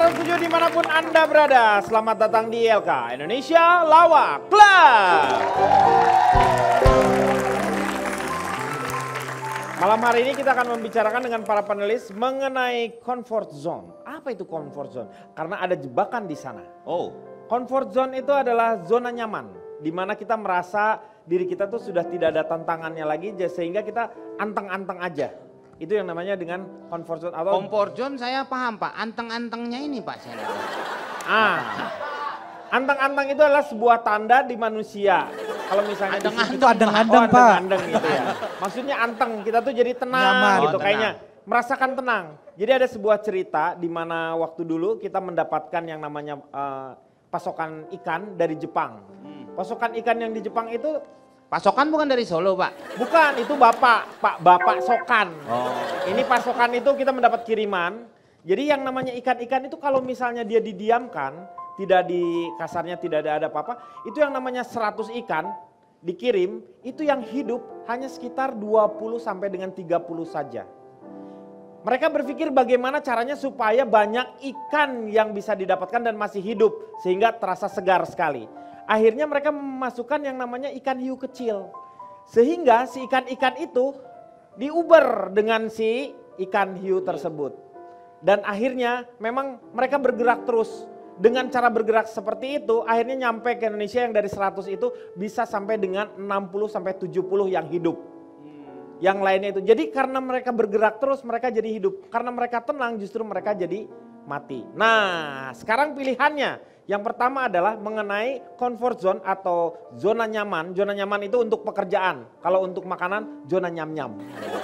307 dimanapun Anda berada, selamat datang di ILK Indonesia Lawak Club. Malam hari ini kita akan membicarakan dengan para panelis mengenai comfort zone. Apa itu comfort zone? Karena ada jebakan di sana. Comfort zone itu adalah zona nyaman, di mana kita merasa diri kita tuh sudah tidak ada tantangannya lagi, sehingga kita anteng-anteng aja. Itu yang namanya dengan comfort zone atau comfort zone saya paham Pak, anteng-antengnya ini Pak saya. Anteng-anteng itu adalah sebuah tanda di manusia. Kalau misalnya itu adeng-adeng Pak. Adeng gitu ya. Maksudnya anteng, kita tuh jadi tenang nyaman gitu kayaknya. Merasakan tenang. Jadi ada sebuah cerita di mana waktu dulu kita mendapatkan yang namanya pasokan ikan dari Jepang. Pasokan ikan yang di Jepang itu pasokan bukan dari Solo Pak? Bukan, itu Bapak Sokan. Ini pasokan itu kita mendapat kiriman. Jadi yang namanya ikan-ikan itu kalau misalnya dia didiamkan, tidak di kasarnya tidak ada apa-apa, itu yang namanya 100 ikan dikirim, itu yang hidup hanya sekitar 20 sampai dengan 30 saja. Mereka berpikir bagaimana caranya supaya banyak ikan yang bisa didapatkan dan masih hidup sehingga terasa segar sekali. Akhirnya mereka memasukkan yang namanya ikan hiu kecil. Sehingga si ikan-ikan itu diuber dengan si ikan hiu tersebut. Dan akhirnya memang mereka bergerak terus. Dengan cara bergerak seperti itu akhirnya nyampe ke Indonesia yang dari 100 itu bisa sampai dengan 60 sampai 70 yang hidup. Yang lainnya itu. Jadi karena mereka bergerak terus mereka jadi hidup. Karena mereka tenang justru mereka jadi mati. Nah sekarang pilihannya. Yang pertama adalah mengenai comfort zone atau zona nyaman. Zona nyaman itu untuk pekerjaan. Kalau untuk makanan, zona nyam-nyam.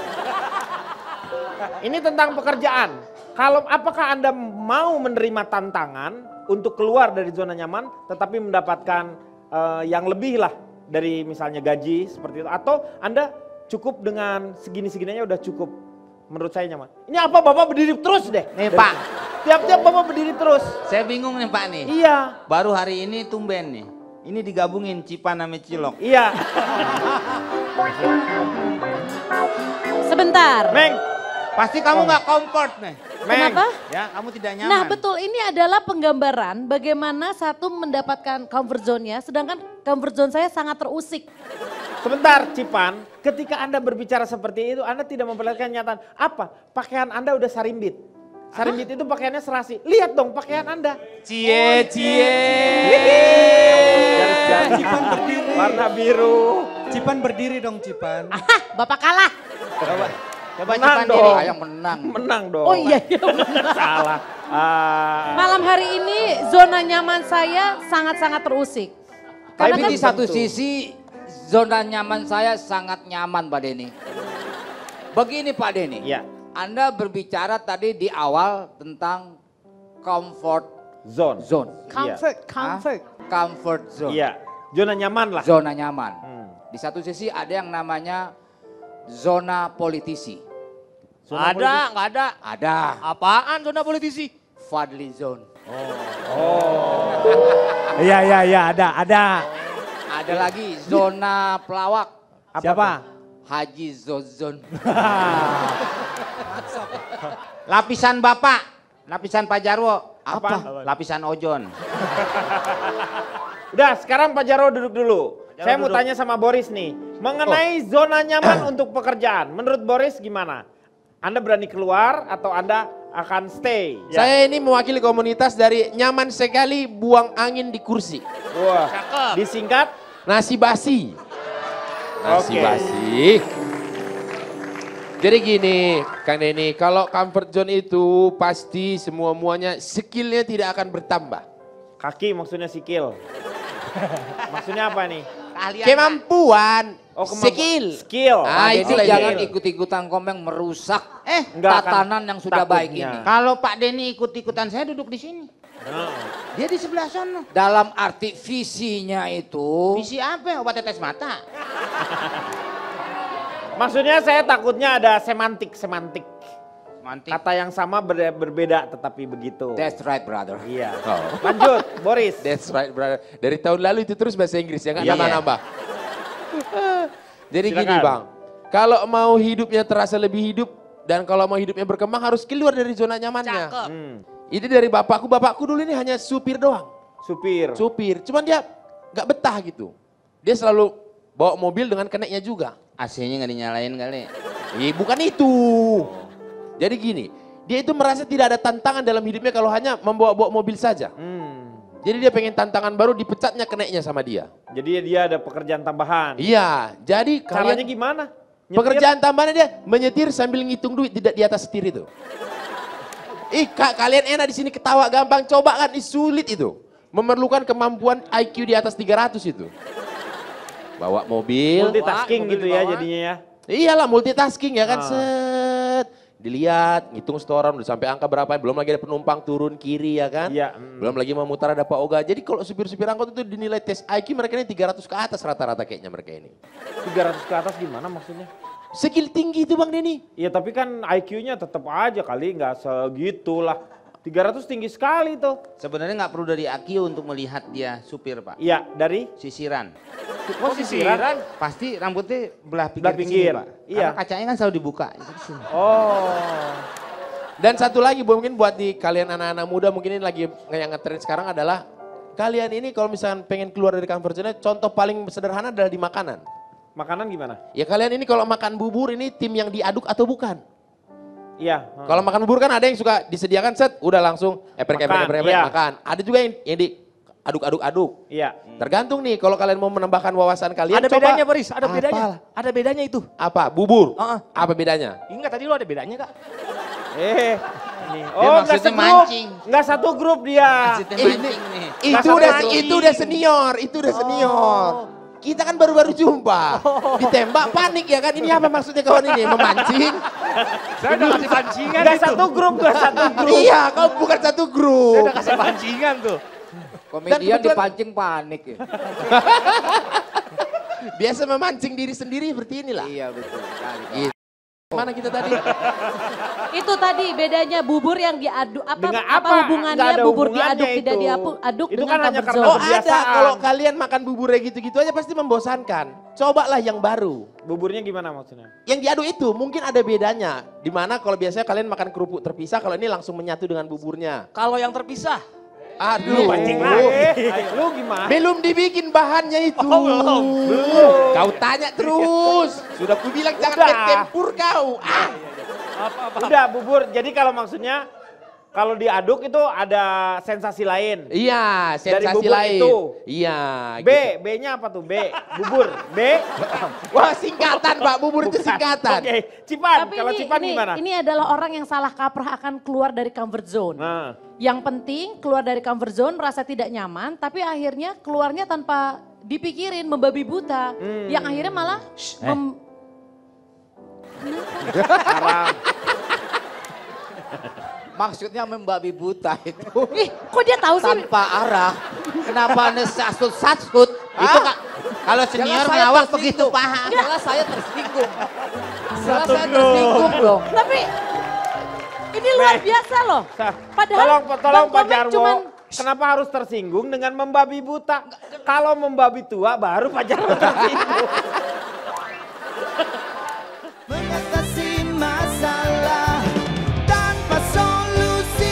Ini tentang pekerjaan. Kalau apakah Anda mau menerima tantangan untuk keluar dari zona nyaman, tetapi mendapatkan yang lebih lah dari misalnya gaji seperti itu. Atau Anda cukup dengan segini-segininya udah cukup. Menurut saya nyaman. Ini apa Bapak berdiri terus deh? Nih Pak. Tiap-tiap Bapak berdiri terus. Saya bingung nih Pak nih. Iya. Baru hari ini tumben nih. Ini digabungin Cipan sama Cilok. Iya. Sebentar. Meng. Pasti kamu nggak comfort nih. Meng. Kenapa? Ya kamu tidak nyaman. Nah betul, ini adalah penggambaran bagaimana satu mendapatkan comfort zone-nya, sedangkan comfort zone saya sangat terusik. Sebentar Cipan, ketika Anda berbicara seperti itu Anda tidak memperlihatkan kenyataan. Apa? Pakaian Anda udah sarimbit. Sarimbit itu pakaiannya serasi. Lihat dong pakaian Anda. Cie. Cipan berdiri. Warna biru. Cipan berdiri dong Cipan. Bapak kalah. Coba Menang Cipan dong. diri. Ayo menang. Menang dong. Oh iya. Salah. Malam hari ini zona nyaman saya sangat-sangat terusik. Karena Tapi kan di satu sisi zona nyaman saya sangat nyaman Pak Denny. Begini Pak Denny. Iya. Anda berbicara tadi di awal tentang comfort Zone. zone. Comfort zone. Iya. Zona nyaman lah. Zona nyaman. Hmm. Di satu sisi ada yang namanya zona politisi. Zona Nggak ada. Ada. Apaan zona politisi? Fadli zone. Iya ada. Ada lagi zona pelawak. Siapa? Haji Zozon. Lapisan Bapak, lapisan Pak Jarwo. Apa? Lapisan Ojon. Udah sekarang Pak Jarwo duduk dulu. Saya mau tanya sama Boris nih. Mengenai zona nyaman untuk pekerjaan. Menurut Boris gimana? Anda berani keluar atau Anda akan stay? Saya ini mewakili komunitas dari nyaman sekali buang angin di kursi. Wah. Cakep. Disingkat? Nasi basi. Nasi Oke. basi. Jadi gini, Kang Denny, kalau comfort zone itu pasti semua-muanya skillnya tidak akan bertambah. Kaki maksudnya sikil. Maksudnya apa nih? Kemampuan, Oh, kemampuan. skill. Skill. Ah, Jadi itulah jangan ini. ikut-ikutan komeng merusak Nggak akan tatanan yang sudah baik takutnya. ini. Kalau Pak Denny ikut-ikutan saya duduk di sini. Dia di sebelah sana. Dalam arti visinya itu. Visi apa? Obat tetes mata. Maksudnya saya takutnya ada semantik. Mantik. Kata yang sama berbeda tetapi begitu. That's right brother. Iya. Oh. Lanjut, Boris. That's right, brother. Dari tahun lalu itu terus bahasa Inggris ya, nggak Iya. nambah-nambah. Jadi gini Silakan. Bang, kalau mau hidupnya terasa lebih hidup dan kalau mau hidupnya berkembang harus keluar dari zona nyamannya. Cakep. Ini dari bapakku dulu ini hanya supir doang. Supir. Supir, cuman dia nggak betah gitu. Dia selalu bawa mobil dengan keneknya juga. AC-nya nggak dinyalain kali. Bukan itu. Jadi gini, dia itu merasa tidak ada tantangan dalam hidupnya kalau hanya membawa-bawa mobil saja. Jadi dia pengen tantangan baru, dipecatnya keneknya sama dia. Jadi dia ada pekerjaan tambahan. Iya, jadi Caranya kalian gimana? Nyetir? pekerjaan tambahannya dia menyetir sambil ngitung duit di atas setir itu. Kalian enak di sini ketawa gampang, coba kan sulit itu. Memerlukan kemampuan IQ di atas 300 itu. Bawa mobil. Multitasking mobil gitu ya dibawa. jadinya ya. Iyalah multitasking ya kan, set. Dilihat, ngitung setoran udah sampai angka berapa, belum lagi ada penumpang turun kiri ya kan. Iya. Belum lagi memutar ada Pak Oga. Jadi kalau supir-supir angkot itu dinilai tes IQ mereka ini 300 ke atas rata-rata kayaknya mereka ini. 300 ke atas gimana maksudnya? Skill tinggi itu Bang Denny. Iya tapi kan IQ-nya tetap aja kali, nggak segitulah. 300 tinggi sekali tuh. Sebenarnya nggak perlu dari IQ untuk melihat dia supir, Pak. Iya, dari Sisiran. oh, sisiran. Pasti rambutnya belah pinggir, Belah pinggir, Pak. iya. Karena kacanya kan selalu dibuka. Itu di sini. Oh. Dan satu lagi mungkin buat di kalian anak-anak muda mungkin ini lagi yang ngetren sekarang adalah kalian ini kalau misalnya pengen keluar dari comfort zone, contoh paling sederhana adalah di makanan. Makanan gimana? Ya kalian ini kalau makan bubur ini tim yang diaduk atau bukan? Iya. Kalau makan bubur kan ada yang suka disediakan set, udah langsung eprek iya. makan. Ada juga yang diaduk-aduk. Iya. Tergantung nih kalau kalian mau menambahkan wawasan kalian. Ada coba. bedanya Boris, ada Apa? bedanya. Ada bedanya itu. Apa? Bubur? Heeh. Apa bedanya? Enggak, tadi lu ada bedanya Kak? Ini. Dia Oh, nggak maksudnya segrup. mancing. Nggak satu grup dia. Maksudnya mancing nih. Itu udah senior, itu udah senior. Kita kan baru-baru jumpa. Ditembak panik ya kan. Ini apa maksudnya kawan ini? Memancing? Saya udah kasih pancingan Nggak itu. satu grup, nggak satu grup. Iya, kau bukan satu Saya grup. udah kasih pancingan tuh. Komedian kebetulan- dipancing panik ya. Biasa memancing diri sendiri seperti inilah. Iya betul sekali. Pak. Gitu. Mana kita tadi? Itu tadi bedanya bubur yang diaduk Dengan apa apa? hubungannya Nggak ada bubur hubungannya diaduk tidak itu. diaduk Itu dengan kan hanya comfort karena zone. Oh ada, kebiasaan. kalau kalian makan bubur kayak gitu-gitu aja pasti membosankan. Cobalah yang baru. Buburnya gimana maksudnya? Yang diaduk itu mungkin ada bedanya. Dimana kalau biasanya kalian makan kerupuk terpisah, kalau ini langsung menyatu dengan buburnya. Kalau yang terpisah. Aduh, pancing lagi. Lu gimana? belum dibikin bahannya itu. belum. Kau tanya terus. Sudah ku bilang jangan Udah. main tempur kau. Udah bubur. Jadi kalau maksudnya kalau diaduk itu ada sensasi lain. Iya, Dari sensasi bubur lain. itu. Iya. B, gitu. B-nya apa tuh? B, bubur. B. Wah singkatan Pak, bubur itu singkatan. Oke, Cipan. Tapi Kalau Cipan gimana? ini adalah orang yang salah kaprah akan keluar dari comfort zone. Nah, Yang penting keluar dari comfort zone merasa tidak nyaman, tapi akhirnya keluarnya tanpa dipikirin, membabi buta. Yang akhirnya malah sekarang. Maksudnya membabi buta itu. Ih, kok dia tahu sih? Tanpa arah. Kenapa anda sasut-sasut? Itu Kak, kalau senior Jangan saya melawak tersinggung. begitu paham. Jelas saya tersinggung. Jelas saya tersinggung dong. Tapi ini luar biasa loh. Padahal Tolong Bang Pak Komeng Jarwo. cuman Kenapa harus tersinggung dengan membabi buta? Kalau membabi tua baru Pak Jarwo tersinggung. Mengatasi masalah tanpa solusi.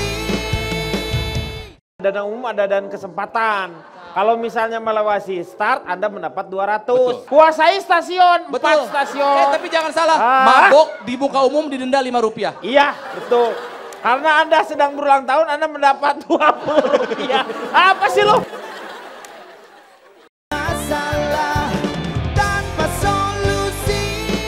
Dana umum ada dan kesempatan. Kalau misalnya melewati start, Anda mendapat 200. Kuasai stasiun, 4 stasiun. Tapi jangan salah, Ah. mabok di muka umum didenda Rp5. Iya, betul. Karena Anda sedang berulang tahun, Anda mendapat 20 rupiah. Apa sih lo? Masalah tanpa solusi.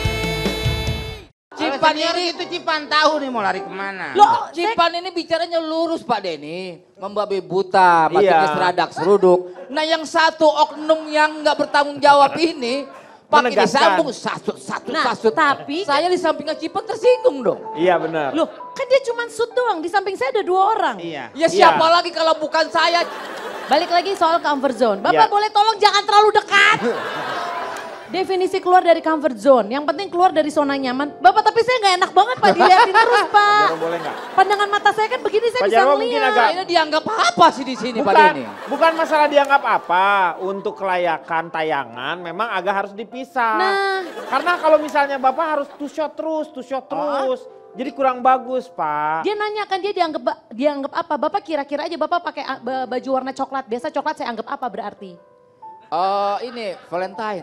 Cipan Senior ini, itu Cipan tahu nih mau lari kemana. loh, Cipan ini bicaranya lurus Pak Denny. Membabi buta, maksudnya Iya. seradak seruduk. Nah yang satu oknum yang nggak bertanggung jawab ini, pakai Menegaskan. disambung sasut. Nah, sasut. tapi- saya di sampingnya Cipan tersinggung dong. Iya benar. loh, kan dia cuma shoot doang, di samping saya ada 2 orang. Iya. Ya siapa lagi kalau bukan saya? Balik lagi soal comfort zone. Bapak Iya. boleh tolong jangan terlalu dekat. Definisi keluar dari comfort zone. Yang penting keluar dari zona nyaman. Bapak tapi saya nggak enak banget Pak dilihatin terus Pak. Jarwo boleh nggak? Pandangan mata saya kan begini saya Pak bisa Jarwo mungkin ngeliat. agak- Ini dianggap apa sih di sini Pak Bukan, Denny? bukan masalah dianggap apa. Untuk kelayakan tayangan memang agak harus dipisah. Nah. Karena kalau misalnya Bapak harus two shot terus. Jadi kurang bagus, Pak. Dia nanyakan dia dianggap apa? Bapak kira-kira aja Bapak pakai baju warna coklat. Biasa coklat saya anggap apa berarti? Ini Valentine.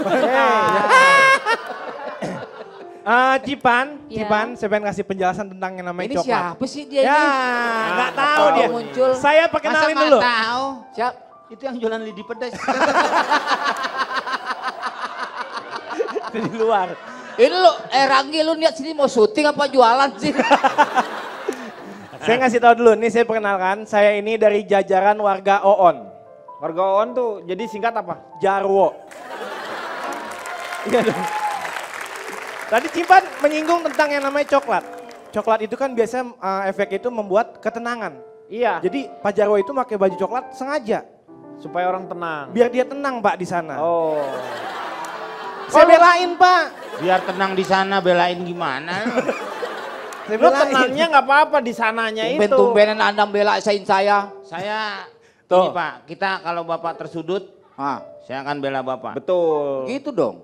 Cipan, Iya. Cipan, saya pengen kasih penjelasan tentang yang namanya Ini coklat. siapa sih dia Ya, ini? nggak tahu dia. Muncul. Saya perkenalin Masa dulu. nggak tahu? Siap. Itu yang jualan lidi pedas. Di luar. Ini lu, Ranggi lu lihat sini mau syuting apa jualan sih? Saya ngasih tahu dulu, nih saya perkenalkan, saya ini dari jajaran warga Oon. Warga OON tuh jadi singkat apa? Jarwo. Iya dong. Tadi Cipan menyinggung tentang yang namanya coklat. Coklat itu kan biasanya efek itu membuat ketenangan. Iya, Jadi Pak Jarwo itu pakai baju coklat sengaja. supaya orang tenang. Biar dia tenang Pak di sana. Oh. Saya belain Pak. Biar tenang di sana, belain gimana? Saya Lo belain. tenangnya nggak apa-apa di sananya itu. Tumben-tumbenan Anda belain saya. Saya, Tuh. ini Pak, kita kalau Bapak tersudut, saya akan bela Bapak. Betul. Gitu dong.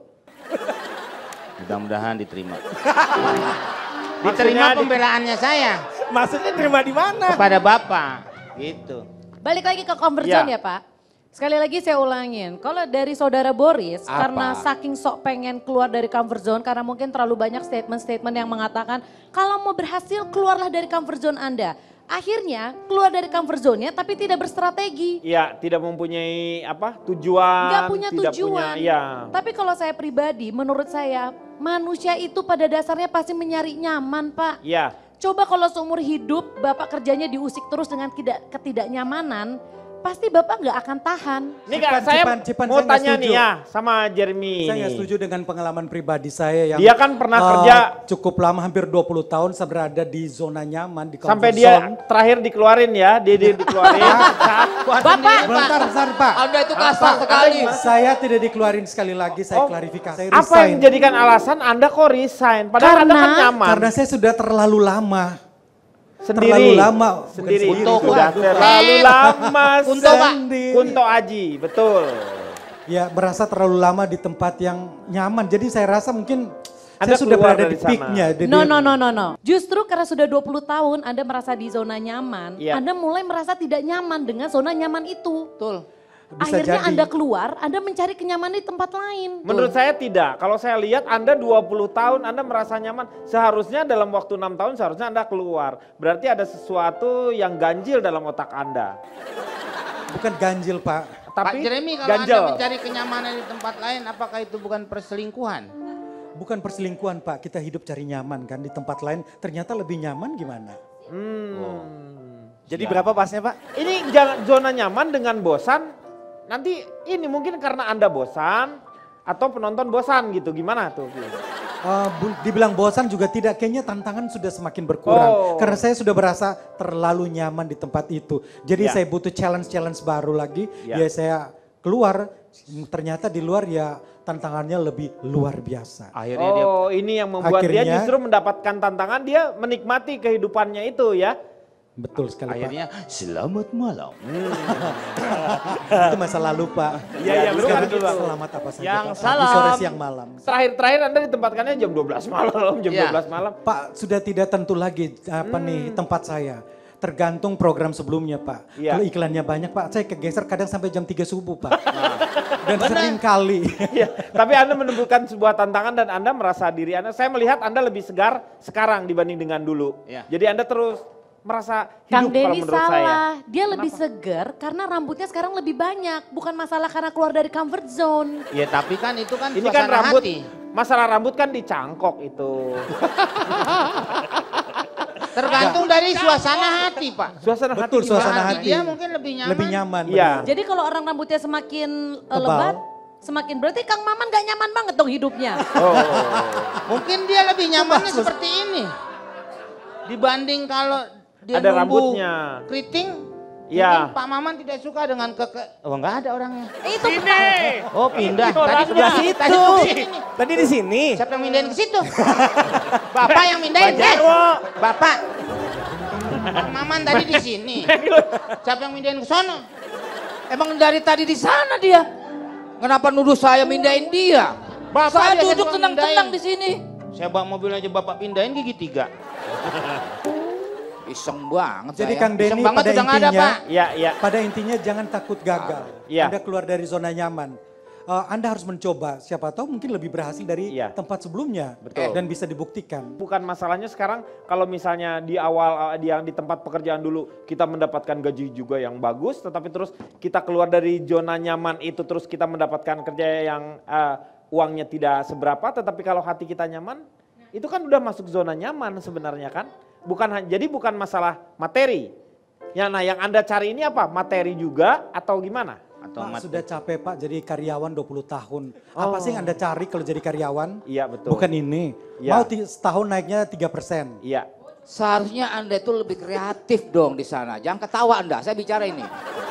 Mudah-mudahan diterima. Maksudnya Diterima pembelaannya saya Maksudnya terima di mana? kepada Bapak. Gitu. Balik lagi ke comfort Ya. zone ya Pak. Sekali lagi saya ulangin, kalau dari saudara Boris, Apa? karena saking sok pengen keluar dari comfort zone, karena mungkin terlalu banyak statement-statement yang mengatakan, kalau mau berhasil keluarlah dari comfort zone Anda. Akhirnya keluar dari comfort zone-nya tapi tidak berstrategi. Iya, tidak mempunyai apa tujuan. Nggak punya tidak tujuan. Iya. Tapi kalau saya pribadi, menurut saya, manusia itu pada dasarnya pasti mencari nyaman Pak. Iya. Coba kalau seumur hidup Bapak kerjanya diusik terus dengan ketidaknyamanan, pasti Bapak nggak akan tahan. Ini Kak, saya Cipan, mau saya nggak tanya setuju. nih ya sama Jeremy Saya ini. nggak setuju dengan pengalaman pribadi saya yang Dia kan pernah kerja cukup lama, hampir 20 tahun saya berada di zona nyaman, di comfort sampai dia zone. terakhir dikeluarin ya, dia dikeluarin. Bapak, Bentar, Pak. Anda itu kasar sekali. Saya tidak dikeluarin sekali lagi, saya klarifikasi. Saya Apa yang resign. menjadikan alasan Anda kok resign? Padahal Anda kan nyaman. Karena saya sudah terlalu lama. sendiri. Terlalu lama. Bukan Sendiri. sendiri, Sudah Pak. terlalu lama. Kunto, Pak. Sendiri. Kunto Aji, betul. Ya, merasa terlalu lama di tempat yang nyaman. Jadi saya rasa mungkin Anda saya sudah keluar berada dari di sana. peaknya. No. Justru karena sudah 20 tahun Anda merasa di zona nyaman, Iya. Anda mulai merasa tidak nyaman dengan zona nyaman itu. Betul. Bisa Akhirnya jadi. Anda keluar, Anda mencari kenyamanan di tempat lain. Menurut saya tidak. Kalau saya lihat Anda 20 tahun Anda merasa nyaman. Seharusnya dalam waktu 6 tahun seharusnya Anda keluar. Berarti ada sesuatu yang ganjil dalam otak Anda. Bukan ganjil, Pak. Pak Tapi Jeremy, kalau ganjil. Anda mencari kenyamanan di tempat lain, apakah itu bukan perselingkuhan? Bukan perselingkuhan, Pak. Kita hidup cari nyaman kan di tempat lain. Ternyata lebih nyaman gimana? Jadi berapa pasnya Pak? Ini jangan zona nyaman dengan bosan. Nanti ini mungkin karena Anda bosan atau penonton bosan gitu. Gimana tuh? Dibilang bosan juga tidak, kayaknya tantangan sudah semakin berkurang. Oh. Karena saya sudah berasa terlalu nyaman di tempat itu. Jadi Ya. saya butuh challenge-challenge baru lagi. Ya. Ya saya keluar, ternyata di luar ya tantangannya lebih luar biasa. Akhirnya dia Oh, ini yang membuat dia Akhirnya- justru mendapatkan tantangan, dia menikmati kehidupannya itu ya. Betul sekali, akhirnya selamat malam. Pak. Itu masa lalu, Pak. Iya, betul, Sekarang betul, Pak. selamat apa saja, Yang Pak. Pagi, salam. sore, siang, malam. Terakhir-terakhir Anda ditempatkannya jam 12 malam, jam Ya. 12 malam. Pak, sudah tidak tentu lagi nih tempat saya. Tergantung program sebelumnya, Pak. Iya. Kalau iklannya banyak, Pak, saya kegeser kadang sampai jam 3 subuh, Pak. Dan sering kali. Iya, tapi Anda menemukan sebuah tantangan dan Anda merasa diri Anda, saya melihat Anda lebih segar sekarang dibanding dengan dulu. Ya. Jadi Anda terus merasa Kang hidup kalau Denny menurut saya. salah, dia lebih segar karena rambutnya sekarang lebih banyak. Bukan masalah karena keluar dari comfort zone. Ya tapi kan itu kan Ini kan suasana rambut, hati. masalah rambut kan dicangkok itu. Tergantung dari suasana hati, Pak. Suasana hati Betul, gimana? suasana Hati hati. dia mungkin lebih nyaman. Lebih nyaman. Iya. benar. Jadi kalau orang rambutnya semakin Tebal. lebat, semakin berarti Kang Maman gak nyaman banget dong hidupnya. Oh. Mungkin dia lebih nyamannya seperti ini. Dibanding kalau dia Ada numbuh rambutnya. keriting. Iya. Mungkin Pak Maman tidak suka dengan Oh enggak ada orangnya. Itu Oh pindah. Tadi orangnya. sebelah Situ. Tadi ke sini nih. Tadi di sini. Siapa yang mindahin ke situ? Bapak yang mindahin. Bapak. Pak Maman tadi di sini. Siapa yang mindahin ke sono? Emang dari tadi di sana dia. Kenapa nuduh saya mindahin dia? Bapak Saya biasa duduk cuma tenang-tenang mindahin. di sini. Saya bawa mobil aja Bapak pindahin gigi 3. Iseng banget Jadi saya. Kang Denny Iseng banget pada udah nggak ada, intinya, Pak. Iya, iya. pada intinya jangan takut gagal. Iya. Anda keluar dari zona nyaman. Anda harus mencoba, siapa tahu mungkin lebih berhasil dari Iya. tempat sebelumnya. Betul. Dan bisa dibuktikan. Bukan masalahnya sekarang kalau misalnya di awal yang di tempat pekerjaan dulu kita mendapatkan gaji juga yang bagus, tetapi terus kita keluar dari zona nyaman itu terus kita mendapatkan kerja yang uangnya tidak seberapa, tetapi kalau hati kita nyaman, itu kan udah masuk zona nyaman sebenarnya kan. Jadi bukan masalah materi. Ya, nah yang Anda cari ini apa? Materi juga atau gimana? Atau Pak sudah capek Pak jadi karyawan 20 tahun. Apa sih yang Anda cari kalau jadi karyawan? Iya betul. Bukan ini. Iya. Mau setahun naiknya 3%. Iya. Seharusnya Anda itu lebih kreatif dong di sana. Jangan ketawa Anda, saya bicara ini.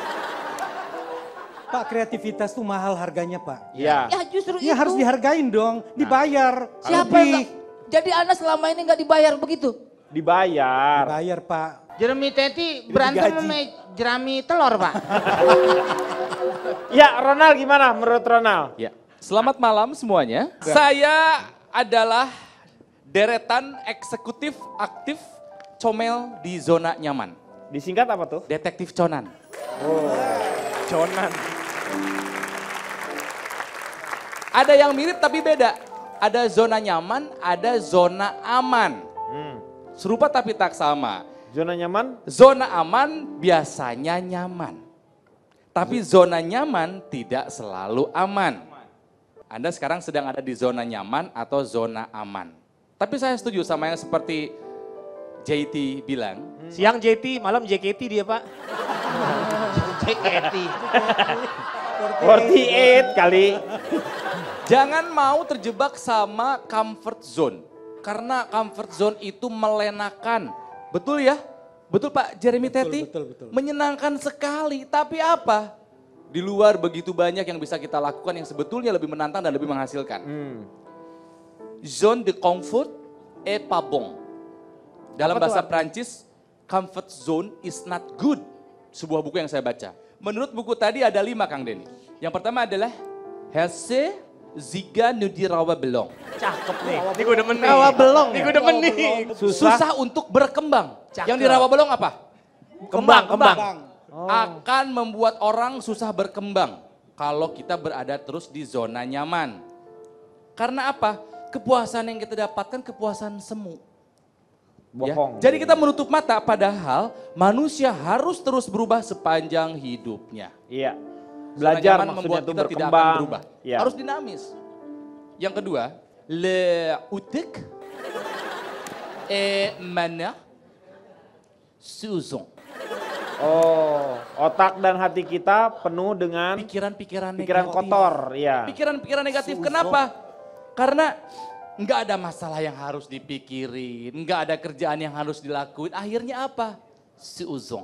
Pak kreativitas tuh mahal harganya Pak. Iya. Ya justru Ya itu. harus dihargain dong, dibayar. Siapa Lebih. yang jadi Anda selama ini nggak dibayar begitu? Dibayar. Dibayar Pak. Jeremy Teti berantem gaji. sama jerami telur, Pak. Ya Ronald gimana menurut Ronald? Ya, selamat malam semuanya. Saya adalah deretan eksekutif aktif comel di zona nyaman. Disingkat apa tuh? Detektif Conan. Jonan. Ada yang mirip tapi beda. Ada zona nyaman, ada zona aman. Serupa tapi tak sama. Zona nyaman? Zona aman biasanya nyaman. Tapi zona nyaman tidak selalu aman. Anda sekarang sedang ada di zona nyaman atau zona aman. Tapi saya setuju sama yang seperti JT bilang. Siang JT, malam JKT dia Pak. JKT. 48 kali. Jangan mau terjebak sama comfort zone. Karena comfort zone itu melenakan. Betul ya? Betul Pak Jeremy Teti? betul. Menyenangkan sekali, tapi apa? Di luar begitu banyak yang bisa kita lakukan yang sebetulnya lebih menantang dan lebih menghasilkan. Zone de confort est pas bon. Dalam bahasa Prancis, comfort zone is not good. Sebuah buku yang saya baca. Menurut buku tadi ada 5 Kang Denny. Yang pertama adalah Hesse Ziga Nudi Rawa Belong. Cakep nih. Ini gue demen nih. Rawa belong Ini ya? gue demen nih. Susah untuk berkembang. Yang di Rawa Belong apa? Kembang. Akan membuat orang susah berkembang kalau kita berada terus di zona nyaman. Karena apa? Kepuasan yang kita dapatkan kepuasan semu. Ya. Bohong. Jadi kita menutup mata padahal manusia harus terus berubah sepanjang hidupnya. Iya. Zona Belajar nyaman maksudnya membuat tuh kita tidak akan berkembang. berubah. Iya. Harus dinamis. Yang kedua, le utik et mana suzon. Oh, otak dan hati kita penuh dengan Pikiran-pikiran pikiran negatif. kotor, ya. Pikiran-pikiran negatif. Kenapa? Karena nggak ada masalah yang harus dipikirin, nggak ada kerjaan yang harus dilakuin. Akhirnya apa? Seuzon.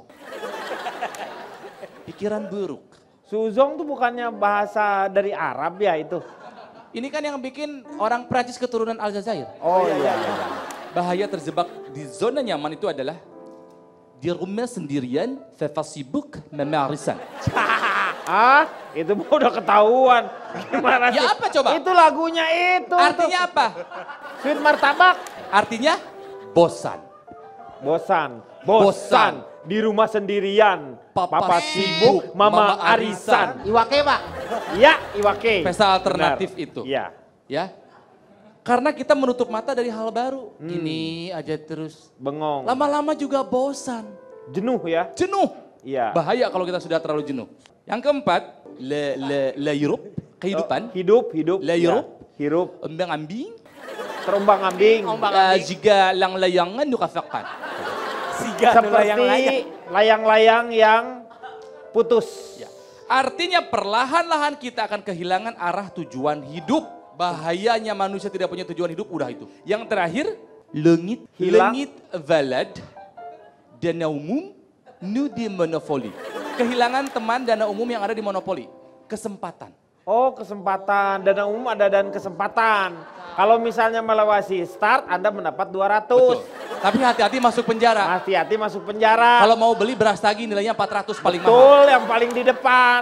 Pikiran buruk. Suzong tuh bukannya bahasa dari Arab ya itu? Ini kan yang bikin orang Prancis keturunan Aljazair. Oh iya. Bahaya terjebak di zona nyaman itu adalah di rumah sendirian, sibuk memarisan. Ah, itu mah udah ketahuan. Gimana sih? Ya apa coba? Itu lagunya itu. Artinya apa? Sweet martabak. Artinya bosan. Bosan. Bosan. Di rumah sendirian. Papa sibuk, mama arisan. Iwake, Pak. Iya, Iwake. Pesta alternatif Benar. itu. Iya. Ya. Karena kita menutup mata dari hal baru. Gini aja terus. Bengong. Lama-lama juga bosan. Jenuh ya? Jenuh. Iya. Bahaya kalau kita sudah terlalu jenuh. Yang keempat, le hirup, kehidupan. Hidup. La Iya. hirup. Hirup. Ombang-ambing. Terombang-ambing. Jika lang-layangan dukafakkan. Seperti layang-layang yang putus. Ya. Artinya perlahan-lahan kita akan kehilangan arah tujuan hidup. Bahayanya manusia tidak punya tujuan hidup, udah itu. Yang terakhir, lengit, Hilang. lengit valad, dana umum, nu di monopoli. Kehilangan teman dana umum yang ada di monopoli. Kesempatan. Oh, kesempatan. Dana umum ada dan kesempatan. Kalau misalnya melewati start, Anda mendapat 200. Betul. Tapi hati-hati masuk penjara. Hati-hati masuk penjara. Kalau mau beli beras tagi nilainya 400 paling mahal. Betul, yang paling di depan.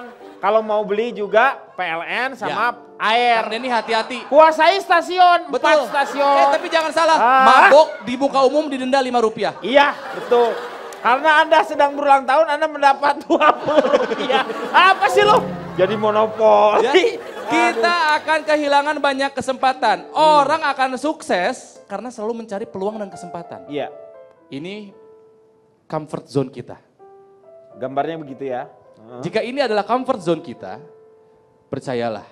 kalau mau beli juga PLN sama air. Kang Denny hati-hati. Kuasai stasiun, 4 Betul. stasiun. Tapi jangan salah, Ah. mabok di muka umum didenda Rp5. Iya, betul. Karena Anda sedang berulang tahun, Anda mendapat Rp20. Apa sih lo? Jadi monopoli. Ya, kita akan kehilangan banyak kesempatan. Orang akan sukses karena selalu mencari peluang dan kesempatan. Iya, Ini comfort zone kita. gambarnya begitu ya. Jika ini adalah comfort zone kita, percayalah,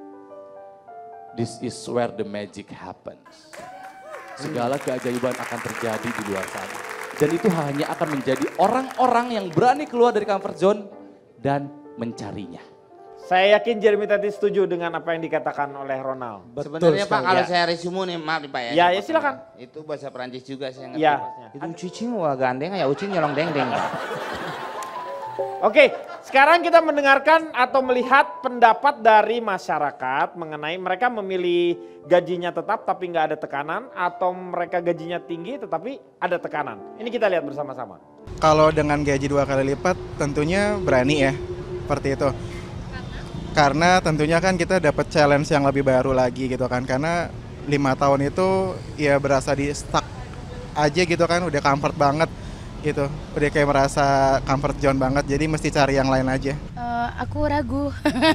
this is where the magic happens. Segala keajaiban akan terjadi di luar sana. Dan itu hanya akan menjadi orang-orang yang berani keluar dari comfort zone dan mencarinya. Saya yakin Jeremy tadi setuju dengan apa yang dikatakan oleh Ronald. Sebenarnya Pak, kalau Ya. saya resume nih, maaf nih Pak ya. Ya, saya ya silakan. potong. Itu bahasa Perancis juga saya ngerti. Ya. Pak. Itu cicing wah gandeng ya, ucing nyolong deng-deng Pak. Oke, sekarang kita mendengarkan atau melihat pendapat dari masyarakat mengenai mereka memilih gajinya tetap tapi nggak ada tekanan atau mereka gajinya tinggi tetapi ada tekanan. Ini kita lihat bersama-sama. Kalau dengan gaji 2 kali lipat tentunya berani ya, seperti itu. Karena tentunya kan kita dapat challenge yang lebih baru lagi gitu kan. Karena 5 tahun itu ya berasa di stuck aja gitu kan, udah comfort banget gitu. Udah kayak merasa comfort zone banget, jadi mesti cari yang lain aja. Aku ragu.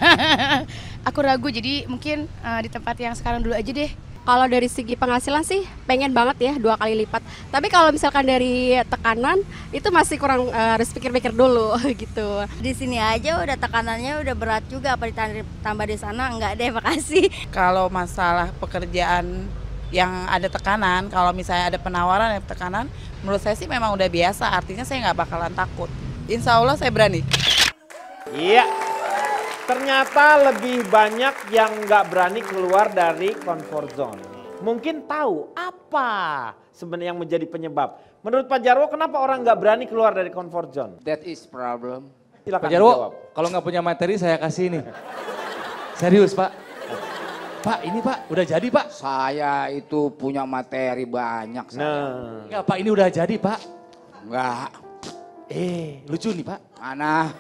Aku ragu, jadi mungkin di tempat yang sekarang dulu aja deh. Kalau dari segi penghasilan sih pengen banget ya 2 kali lipat. Tapi kalau misalkan dari tekanan itu masih kurang harus pikir-pikir dulu gitu. Di sini aja udah tekanannya udah berat juga, apa ditambah di sana enggak deh, makasih. Kalau masalah pekerjaan yang ada tekanan, kalau misalnya ada penawaran yang tekanan, menurut saya sih memang udah biasa, artinya saya nggak bakalan takut. Insya Allah saya berani. Iya, ternyata lebih banyak yang nggak berani keluar dari comfort zone. Mungkin tahu apa sebenarnya yang menjadi penyebab. Menurut Pak Jarwo, kenapa orang nggak berani keluar dari comfort zone? That is problem. Silakan Pak Jarwo, dijawab. kalau nggak punya materi saya kasih ini. Serius Pak. Pak ini Pak, udah jadi Pak. Saya itu punya materi banyak. Nah, Enggak Pak, ini udah jadi Pak. Enggak. Lucu nih Pak. Mana?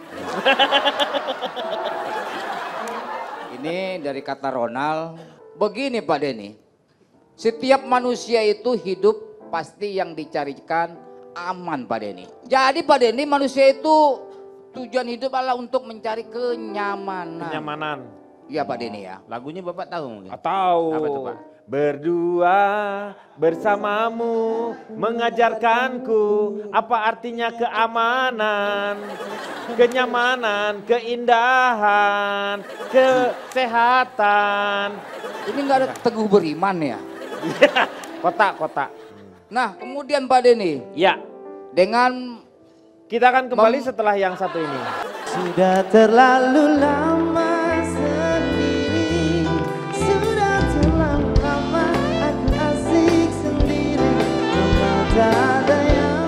Ini dari kata Ronald. Begini Pak Denny. Setiap manusia itu hidup pasti yang dicarikan aman Pak Denny. Jadi Pak Denny, manusia itu tujuan hidup adalah untuk mencari kenyamanan. kenyamanan. Iya Pak Denny ya. Lagunya Bapak tahu mungkin? Tahu. Apa tuh, Pak? Berdua bersamamu mengajarkanku apa artinya keamanan, kenyamanan, keindahan, kesehatan. Ini nggak ada Teguh Beriman ya? Iya, kota. Nah kemudian Pak Denny. Ya, Dengan kita akan kembali setelah yang satu ini. Sudah terlalu lama sendiri, sudah terlalu lama aku asik sendiri, tak ada yang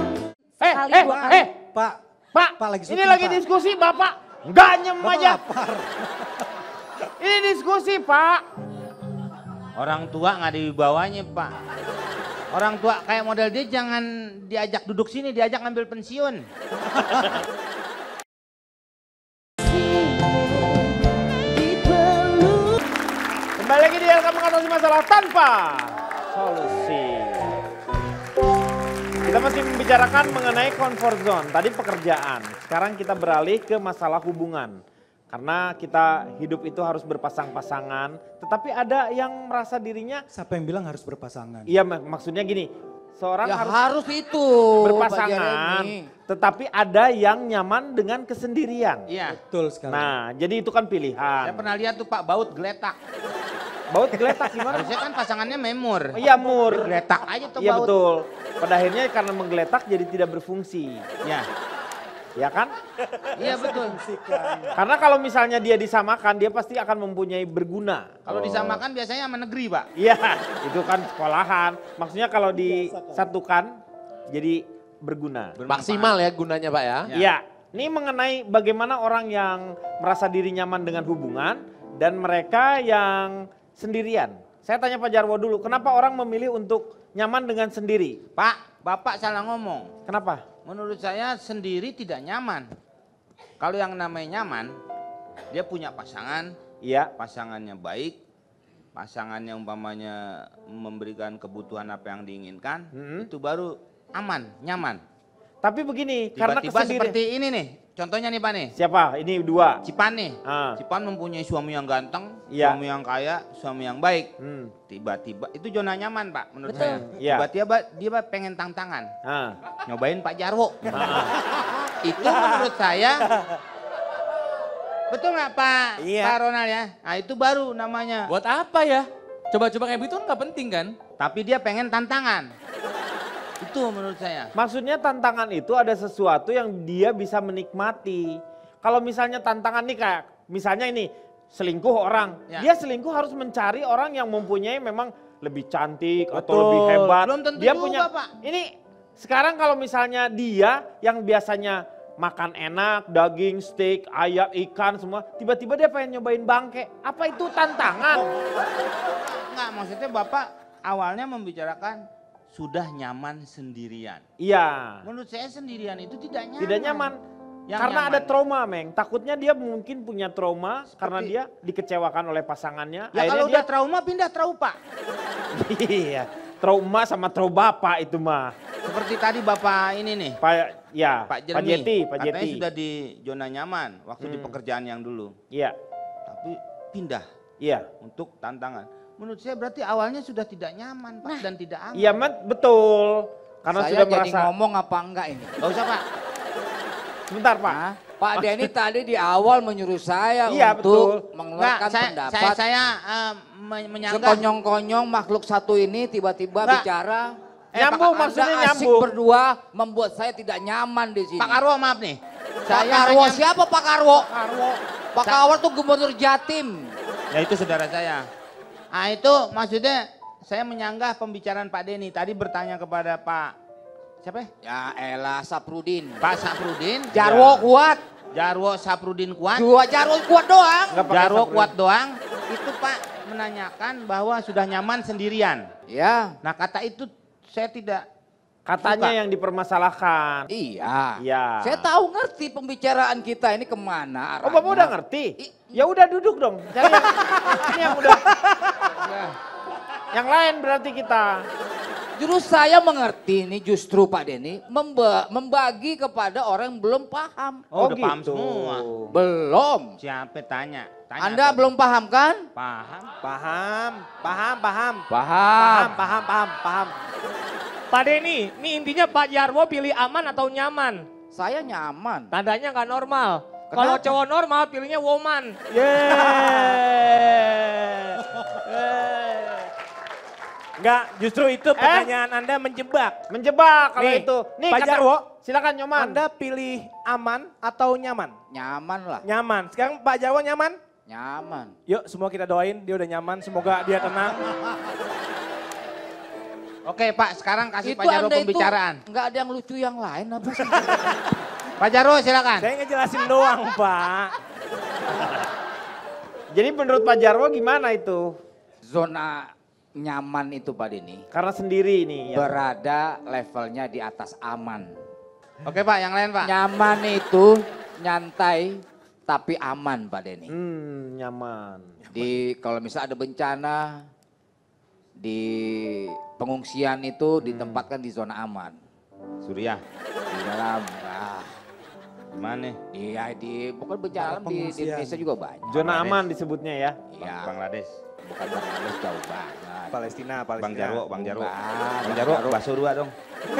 Pak, lagi ini syuting, lagi Pak. diskusi Bapak, nggak nyem Bapak aja. lapar. Ini diskusi Pak. Orang tua nggak dibawanya Pak. Orang tua kayak model dia jangan diajak duduk sini, diajak ngambil pensiun. Kembali lagi di LK mengatasi masalah tanpa solusi. Kita masih membicarakan mengenai comfort zone, tadi pekerjaan. Sekarang kita beralih ke masalah hubungan. Karena kita hidup itu harus berpasang-pasangan, tetapi ada yang merasa dirinya... Siapa yang bilang harus berpasangan? Iya maksudnya gini, seorang ya harus harus itu berpasangan, Pak Jeremy. tetapi ada yang nyaman dengan kesendirian. Iya. Betul sekali. Nah, jadi itu kan pilihan. Saya pernah lihat tuh Pak baut geletak. Baut geletak gimana? Harusnya kan pasangannya memur. Iya mur. Geletak aja tuh Iya baut. betul. Pada akhirnya karena menggeletak jadi tidak berfungsi. Ya. Ya kan? Iya betul. Karena kalau misalnya dia disamakan, dia pasti akan mempunyai berguna. Kalau disamakan biasanya sama negeri Pak. Iya, itu kan sekolahan. Maksudnya kalau disatukan jadi berguna. Maksimal ya gunanya Pak ya. Iya. Ini mengenai bagaimana orang yang merasa diri nyaman dengan hubungan dan mereka yang sendirian. Saya tanya Pak Jarwo dulu, kenapa orang memilih untuk nyaman dengan sendiri? Pak, Bapak salah ngomong. Kenapa? Menurut saya sendiri tidak nyaman. Kalau yang namanya nyaman, dia punya pasangan, Iya. pasangannya baik, pasangannya umpamanya memberikan kebutuhan apa yang diinginkan, itu baru aman, nyaman. Tapi begini, karena Tiba-tiba kesendirian. seperti ini nih, contohnya nih Pak nih. Siapa? Ini 2. Cipan nih. Ah. Cipan mempunyai suami yang ganteng, Iya. suami yang kaya, suami yang baik. Hmm. Tiba-tiba itu zona nyaman Pak menurut Betul. saya. Iya. Tiba-tiba dia pengen tantangan, Ah. nyobain Pak Jarwo. Itu menurut saya, betul nggak Pak? Iya. Pak Ronald ya. Nah itu baru namanya. Buat apa ya? Coba-coba kayak gitu kan nggak penting kan? Tapi dia pengen tantangan. Itu menurut saya. Maksudnya tantangan itu ada sesuatu yang dia bisa menikmati. Kalau misalnya tantangan nih kayak, misalnya ini selingkuh orang. Ya. Dia selingkuh harus mencari orang yang mempunyai memang lebih cantik atau Betul. lebih hebat. Belum tentu dia juga, punya, Pak. Ini sekarang kalau misalnya dia yang biasanya makan enak, daging, steak, ayam, ikan semua. Tiba-tiba dia pengen nyobain bangke. Apa itu tantangan? Enggak, maksudnya Bapak awalnya membicarakan sudah nyaman sendirian. Iya. Menurut saya sendirian itu tidak nyaman. Tidak nyaman. Yang Karena nyaman. ada trauma, Meng. Takutnya dia mungkin punya trauma karena dia dikecewakan oleh pasangannya. Ya kalau udah trauma pindah traupa. Iya, trauma sama bapak itu mah. Seperti tadi Bapak ini nih. Pak ya, Pak Pak Jeti, Pak katanya Jeti. sudah di zona nyaman waktu di pekerjaan yang dulu. Iya. Tapi pindah Iya. untuk tantangan. Menurut saya berarti awalnya sudah tidak nyaman Pak dan tidak aman. Iya, betul. Karena Saya sudah jadi merasa. ngomong apa enggak ini? Gak usah Pak. Sebentar, Pak. Hah? Pak Denny tadi di awal menyuruh saya Iya, untuk betul. mengeluarkan Nggak, pendapat. saya menyanggah. Sekonyong-konyong makhluk satu ini tiba-tiba Nggak. bicara. Nyambung, Anda maksudnya asik nyambung. berdua membuat saya tidak nyaman di sini. Pak Karwo maaf nih. Pak Saya Karwo, hanya- siapa Pak Karwo? Pak Karwo tuh gubernur Jatim. Ya itu saudara saya. Ah itu maksudnya saya menyanggah pembicaraan Pak Denny. Tadi bertanya kepada Pak, siapa ya? Ya elah Saprudin. Pak Saprudin. Jarwo kuat. Jarwo Saprudin kuat. Jarwo kuat doang. Jarwo kuat doang. Itu Pak menanyakan bahwa sudah nyaman sendirian. Ya. Nah kata itu saya tidak Katanya suka. yang dipermasalahkan. Iya. Iya. Saya tahu ngerti pembicaraan kita ini kemana Oh, Bapak udah ngerti? Ya udah duduk dong. Cari yang, ini yang udah. Yang lain berarti kita. Justru saya mengerti ini justru Pak Denny membagi kepada orang yang belum paham. Oh, udah paham semua. Belum. Siapa tanya? Anda belum paham kan? Paham. Paham, paham, paham. Paham. Paham. Pak Denny, ini intinya Pak Jarwo pilih aman atau nyaman? Saya nyaman. Tandanya nggak normal. Kalau cowok normal pilihnya woman. Enggak, justru itu pertanyaan Anda menjebak. Menjebak kalau Nih, itu. Nih, Pak kata- Jarwo, silakan Nyoman. Anda pilih aman atau nyaman? Nyaman lah. Nyaman. Sekarang Pak Jarwo nyaman? Nyaman. Yuk semua kita doain dia udah nyaman, semoga dia tenang. Oke Pak, sekarang kasih Itu Pak Jarwo Anda itu pembicaraan. nggak ada yang lucu yang lain apa sih? Pak Jarwo silakan. Saya ngejelasin doang Pak. Jadi menurut Pak Jarwo gimana itu? Zona nyaman itu Pak Denny. Karena sendiri ini. Ya. Berada levelnya di atas aman. Oke Pak, yang lain Pak. Nyaman itu nyantai tapi aman Pak Denny. Nyaman. Di kalau misalnya ada bencana di pengungsian itu ditempatkan di zona aman. Surya. Di dalam Gimana? Iya di pokoknya bencana alam di Indonesia juga banyak. Zona aman disebutnya ya. Iya. Bangladesh. Bukan Bangladesh jauh banget. Palestina. Bang Jarwo. Bukan, Bang Jarwo, bakso 2 dong.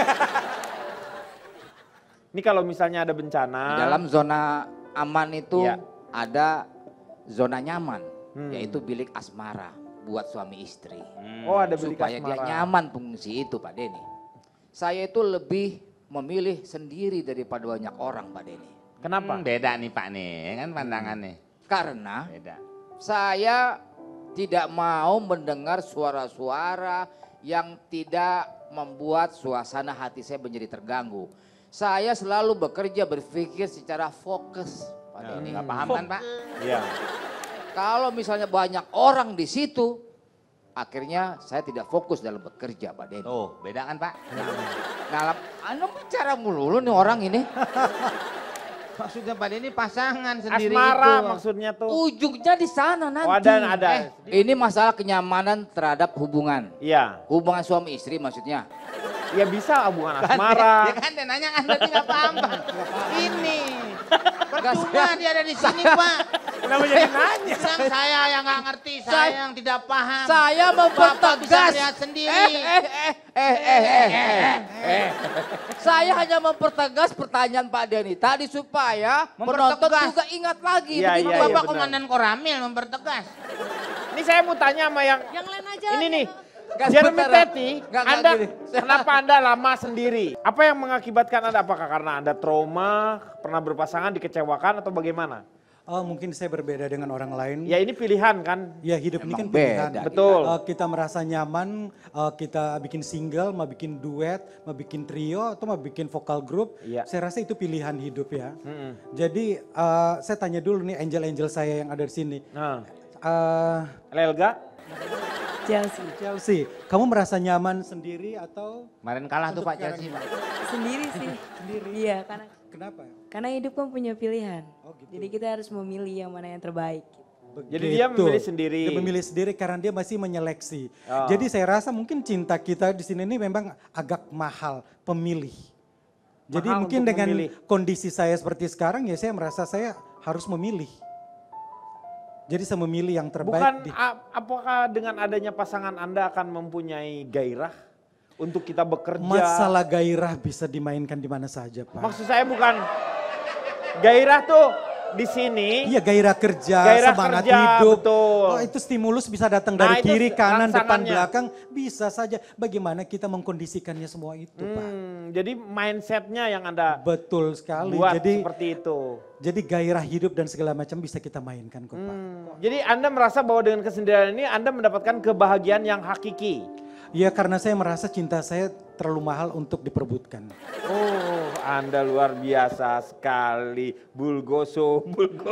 Ini kalau misalnya ada bencana. Di dalam zona aman itu Iya. ada zona nyaman, yaitu bilik asmara buat suami istri. Oh, ada bilik Supaya asmara. dia nyaman pengungsi itu Pak Denny. Saya itu lebih memilih sendiri daripada banyak orang Pak Denny. Kenapa? Beda nih Pak nih, kan pandangannya. Karena Beda. saya tidak mau mendengar suara-suara yang tidak membuat suasana hati saya menjadi terganggu. Saya selalu bekerja berpikir secara fokus. Pak Denny. Nggak paham kan Pak? Iya. Kalau misalnya banyak orang di situ, akhirnya saya tidak fokus dalam bekerja Pak Denny. Oh, beda kan Pak? Dalam, Anda bicara mulu nih orang ini. Maksudnya Pak Denny pasangan sendiri Asmara itu. maksudnya tuh. Ujungnya di sana nanti. Oh, ada. Ini masalah kenyamanan terhadap hubungan. Iya. Hubungan suami istri maksudnya. Ya bisa hubungan asmara. Ya kan dia nanya kan berarti nggak paham Pak. Ini. Percuma dia ada di sini Pak. Kenapa jadi nanya? Saya yang nggak ngerti, saya yang tidak paham. Saya Bapak bisa mempertegas. lihat sendiri. Saya hanya mempertegas pertanyaan Pak Denny tadi supaya penonton juga ingat lagi. Iya, begitu iya, Bapak benar. Komandan Koramil mempertegas. Ini saya mau tanya sama yang lain aja. ini nih. Nggak, Jeremy sebentar. Teti, Nggak Anda gini. kenapa Anda lama sendiri? Apa yang mengakibatkan Anda? Apakah karena Anda trauma, pernah berpasangan, dikecewakan atau bagaimana? Oh, mungkin saya berbeda dengan orang lain. Ya ini pilihan kan? Ya hidup ini Emang kan pilihan. beda. Betul. Kita merasa nyaman, kita bikin single, mau bikin duet, mau bikin trio, atau mau bikin vokal group. Iya. Saya rasa itu pilihan hidup ya. Jadi saya tanya dulu nih angel-angel saya yang ada di sini. Nah, Lelga? Chelsea, kamu merasa nyaman sendiri atau? Kemarin kalah tuh Untuk Pak sekarang Chelsea ini. Pak. Sendiri sih. Iya, karena Kenapa? karena hidup kan punya pilihan. Oh, gitu. Jadi kita harus memilih yang mana yang terbaik. Jadi dia Begitu. memilih sendiri. Dia memilih sendiri karena dia masih menyeleksi. Oh. Jadi saya rasa mungkin cinta kita di sini ini memang agak mahal pemilih. Jadi Mahal mungkin untuk dengan memilih. kondisi saya seperti sekarang ya saya merasa saya harus memilih. Jadi saya memilih yang terbaik. Bukan apakah dengan adanya pasangan Anda akan mempunyai gairah untuk kita bekerja? Masalah gairah bisa dimainkan di mana saja, Pak. Maksud saya bukan gairah tuh di sini. Iya, gairah kerja, Gairah semangat kerja, hidup. betul. Oh, itu stimulus bisa datang Nah, dari itu kiri, kanan, depan, rangsangannya. belakang. Bisa saja. Bagaimana kita mengkondisikannya semua itu, Pak. Jadi mindsetnya yang Anda Betul sekali. buat Jadi seperti itu. Jadi gairah hidup dan segala macam bisa kita mainkan kok, Pak. Jadi Anda merasa bahwa dengan kesendirian ini Anda mendapatkan kebahagiaan yang hakiki. Ya karena saya merasa cinta saya terlalu mahal untuk diperebutkan. Oh, Anda luar biasa sekali. Bulgoso.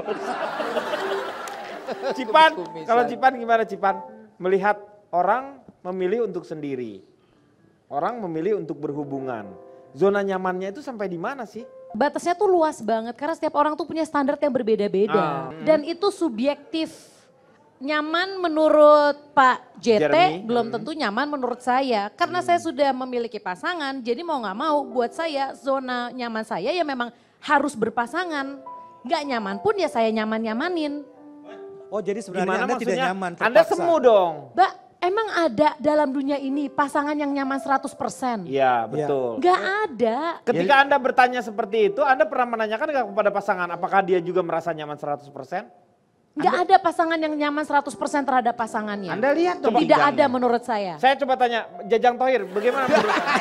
Cipan, kalau Cipan gimana Cipan? Melihat orang memilih untuk sendiri. Orang memilih untuk berhubungan. Zona nyamannya itu sampai di mana sih? Batasnya tuh luas banget karena setiap orang tuh punya standar yang berbeda-beda. Dan itu subjektif. Nyaman menurut Pak JT Jeremy. belum tentu nyaman menurut saya. Karena saya sudah memiliki pasangan, jadi mau gak mau buat saya zona nyaman saya ya memang harus berpasangan. Gak nyaman pun ya saya nyaman-nyamanin. Oh jadi sebenarnya Gimana Anda tidak maksudnya? nyaman, Anda terpaksa. semu dong. Mbak, emang ada dalam dunia ini pasangan yang nyaman 100%? Iya betul. Gak ada. Ketika Anda bertanya seperti itu, Anda pernah menanyakan nggak kepada pasangan apakah dia juga merasa nyaman 100%? Gak ada pasangan yang nyaman 100% terhadap pasangannya. Anda lihat dong Tidak bidangnya. ada menurut saya. Saya coba tanya, Jajang Thohir bagaimana menurut Anda?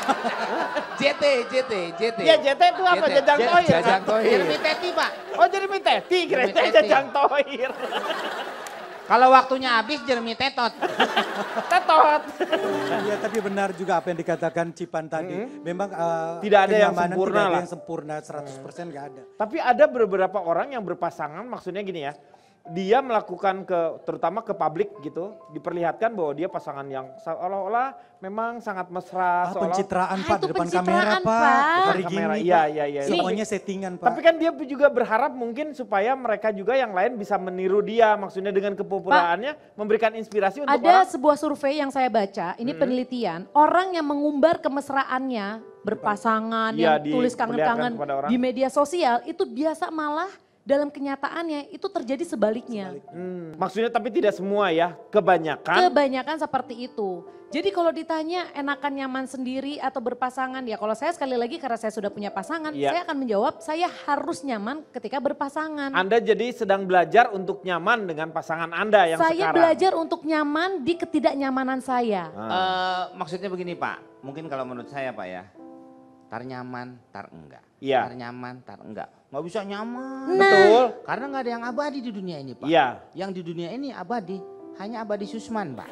JT. Iya JT itu apa? Jajang Thohir. Jajang Thohir. Jeremy Teti Pak. Oh Jeremy Teti, kira Jeremy Teti. Jajang Thohir. Kalau waktunya habis Jeremy Tetot. Tetot. Iya tapi benar juga apa yang dikatakan Cipan tadi. Memang Tidak ada yang kenyamanan sempurna tidak ada lah. yang sempurna 100% gak ada. Tapi ada beberapa orang yang berpasangan, maksudnya gini ya, dia melakukan terutama ke publik gitu, diperlihatkan bahwa dia pasangan yang seolah-olah memang sangat mesra. Pencitraan Pak itu di depan pencitraan, kamera Pak. Pak. Hari Kamera, gini iya, Pak. iya, iya. Semuanya settingan Pak. Tapi kan dia juga berharap mungkin supaya mereka juga yang lain bisa meniru dia, maksudnya dengan kepopularannya memberikan inspirasi untuk Ada orang. sebuah survei yang saya baca, ini penelitian, orang yang mengumbar kemesraannya, berpasangan, Iya, yang tulis diperlihatkan kangen-kangen kepada orang. di media sosial, itu biasa malah dalam kenyataannya itu terjadi sebaliknya. Maksudnya tapi tidak semua ya, kebanyakan. Kebanyakan seperti itu. Jadi kalau ditanya enakan nyaman sendiri atau berpasangan, ya kalau saya sekali lagi karena saya sudah punya pasangan, Iya. saya akan menjawab saya harus nyaman ketika berpasangan. Anda jadi sedang belajar untuk nyaman dengan pasangan Anda yang Saya sekarang. belajar untuk nyaman di ketidaknyamanan saya. Maksudnya begini Pak, mungkin kalau menurut saya Pak ya, tar nyaman, tar enggak. Iya. Tar nyaman, tar enggak. Nggak bisa nyaman. Betul. Karena nggak ada yang abadi di dunia ini Pak. Iya. Yang di dunia ini abadi, hanya abadi Susman Pak.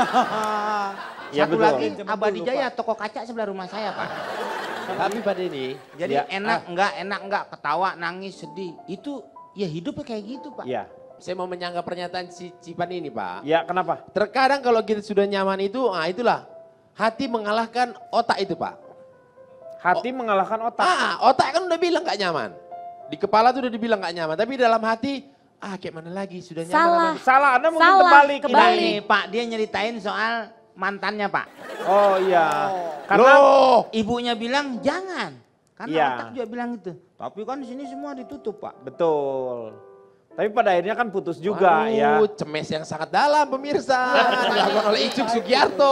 Iya, Satu betul. lagi abadi Jaya, toko kaca sebelah rumah saya Pak. Tapi Pak Denny, Jadi ya, enak enggak, ketawa, nangis, sedih. Itu ya hidupnya kayak gitu Pak. Iya. saya mau menyanggah pernyataan si Cipan ini Pak. Ya kenapa? Terkadang kalau kita sudah nyaman itu, itulah hati mengalahkan otak itu Pak. Hati mengalahkan otak. Otak kan udah bilang gak nyaman. Di kepala tuh udah dibilang gak nyaman, tapi dalam hati, kayak mana lagi, sudah nyaman. Salah. Salah, Anda mungkin Salah, kebalik. kebalik. Ini Pak, dia nyeritain soal mantannya Pak. Oh iya. Karena Loh. ibunya bilang jangan. Karena Iya. otak juga bilang itu. Tapi kan di sini semua ditutup Pak. Betul. Tapi pada akhirnya kan putus juga Waduh, ya. cemes yang sangat dalam pemirsa. Dilakukan oleh Icuk Sugiarto.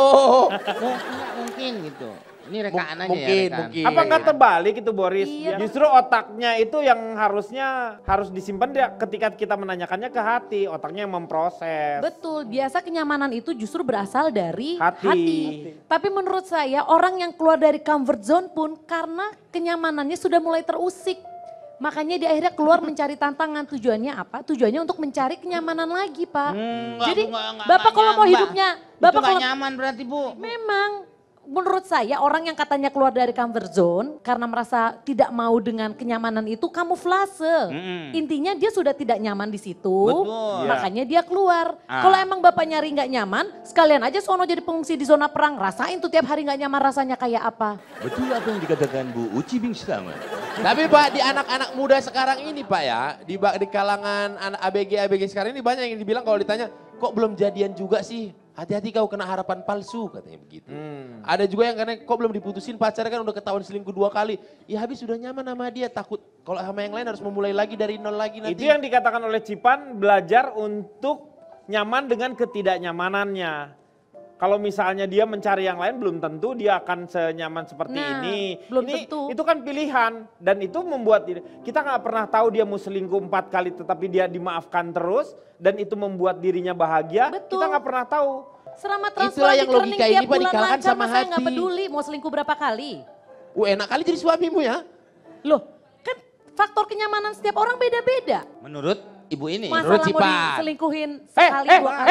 Mungkin gitu. Ini rekaan aja mungkin, ya. mungkin. Apa nggak terbalik itu Boris? Iya. Justru otaknya itu yang harus disimpan dia ketika kita menanyakannya ke hati, otaknya yang memproses. Betul, biasa kenyamanan itu justru berasal dari Hati. Tapi menurut saya orang yang keluar dari comfort zone pun karena kenyamanannya sudah mulai terusik. Makanya di akhirnya keluar mencari tantangan. Tujuannya apa? Tujuannya untuk mencari kenyamanan lagi Pak. Jadi Bapak kalau mau hidupnya. Bapak itu kalau nyaman berarti Bu. Memang. Menurut saya orang yang katanya keluar dari comfort zone karena merasa tidak mau dengan kenyamanan itu kamuflase. Intinya dia sudah tidak nyaman di situ, Betul. makanya dia keluar. Kalau emang Bapak nyari nggak nyaman, sekalian aja sono jadi pengungsi di zona perang. Rasain tuh tiap hari nggak nyaman rasanya kayak apa. Betul apa yang dikatakan Bu Uci Bing Slamet? Tapi Pak, di anak-anak muda sekarang ini Pak ya, di kalangan anak ABG sekarang ini banyak yang dibilang kalau ditanya, kok belum jadian juga sih? Hati-hati kau kena harapan palsu katanya begitu. Ada juga yang karena kok belum diputusin pacarnya kan udah ketahuan selingkuh 2 kali. Ya habis sudah nyaman sama dia, takut kalau sama yang lain harus memulai lagi dari nol lagi nanti. Itu yang dikatakan oleh Cipan, belajar untuk nyaman dengan ketidaknyamanannya. Kalau misalnya dia mencari yang lain belum tentu dia akan senyaman seperti ini. Belum ini tentu. Itu kan pilihan dan itu membuat kita nggak pernah tahu dia mau selingkuh 4 kali tetapi dia dimaafkan terus dan itu membuat dirinya bahagia. Betul. Kita nggak pernah tahu. Selama Itulah transfer yang di rekening logika ini, tiap Pak, bulan dikalahkan lancar, sama masa saya nggak hati. peduli mau selingkuh berapa kali. Enak kali jadi suamimu ya. Loh kan faktor kenyamanan setiap orang beda-beda. Menurut Ibu ini. Masa menurut mau Cipan. diselingkuhin sekali 2 kali.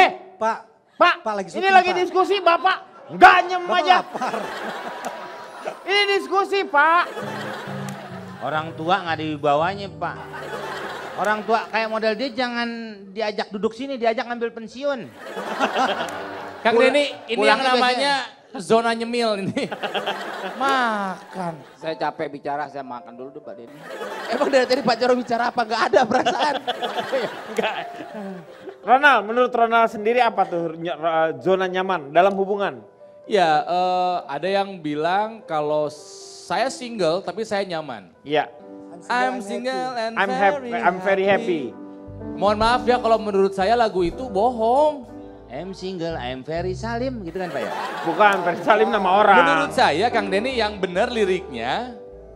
Pak lagi Ini syuting, lagi Pak. diskusi Bapak, nggak nyem Bapak aja. lapar. Ini diskusi Pak. Orang tua nggak dibawanya Pak. Orang tua kayak model dia jangan diajak duduk sini, diajak ngambil pensiun. Kang Denny, ini yang pulangnya namanya zona nyemil ini. Makan. Saya capek bicara, saya makan dulu deh Pak Denny. Emang dari tadi Pak Jarwo bicara apa? Gak ada perasaan. Ronald, menurut Ronald sendiri apa tuh zona nyaman dalam hubungan? Ya, ada yang bilang kalau saya single tapi saya nyaman. Iya. I'm single and I'm very happy. Mohon maaf ya kalau menurut saya lagu itu bohong. I'm single, I'm very salim gitu kan Pak ya? Bukan, Ferry Salim nama orang. Menurut saya Kang Denny yang benar liriknya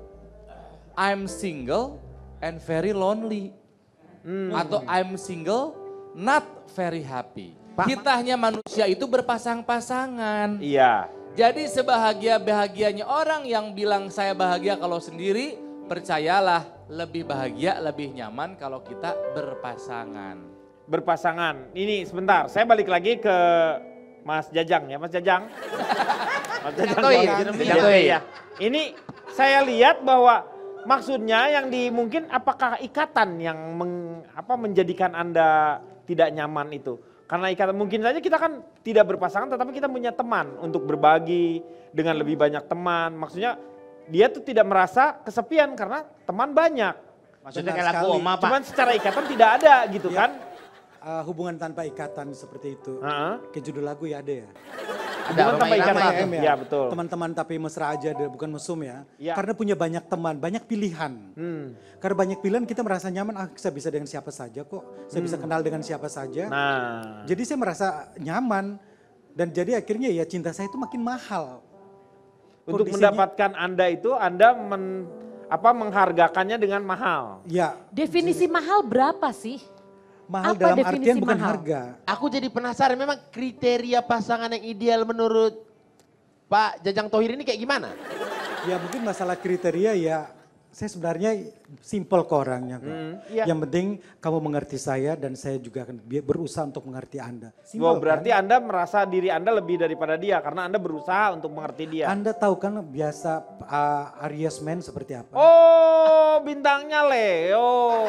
I'm single and very lonely. Atau I'm single not very happy. Kita hanya manusia itu berpasang-pasangan. Iya. Jadi sebahagia-bahagianya orang yang bilang saya bahagia kalau sendiri, percayalah lebih bahagia, lebih nyaman kalau kita berpasangan. Berpasangan. Ini sebentar, saya balik lagi ke Mas Jajang ya, Mas Jajang. Mas Jajang. Ya. Ini saya lihat bahwa maksudnya yang mungkin apakah ikatan yang menjadikan Anda tidak nyaman itu? Karena ikatan mungkin saja kita kan tidak berpasangan tetapi kita punya teman untuk berbagi dengan lebih banyak teman. Maksudnya dia tuh tidak merasa kesepian karena teman banyak. Maksudnya kayak lagu Oma Pak. Cuman secara ikatan tidak ada gitu kan. Hubungan tanpa ikatan seperti itu. Ke judul lagu ya ada ya. Ada hubungan tanpa ikatan. ya. Ya betul. Teman-teman tapi mesra aja, bukan mesum ya. Ya. Karena punya banyak teman, banyak pilihan. Karena banyak pilihan kita merasa nyaman, saya bisa dengan siapa saja kok. Saya bisa kenal dengan siapa saja. Nah. Jadi saya merasa nyaman. Dan jadi akhirnya ya cinta saya itu makin mahal. Untuk Kondisinya- mendapatkan Anda itu Anda menghargakannya dengan mahal. Ya. Definisi mahal berapa sih? Mahal Apa dalam definisi artian bukan mahal? harga. Aku jadi penasaran memang kriteria pasangan yang ideal menurut Pak Jajang Thohir ini kayak gimana? Ya mungkin masalah kriteria ya saya sebenarnya simple kok orangnya. Kok. iya. Yang penting kamu mengerti saya dan saya juga akan berusaha untuk mengerti Anda. Wah, berarti Anda merasa diri Anda lebih daripada dia karena Anda berusaha untuk mengerti dia. Anda tahu kan biasa Aries Man seperti apa? Oh, bintangnya Leo.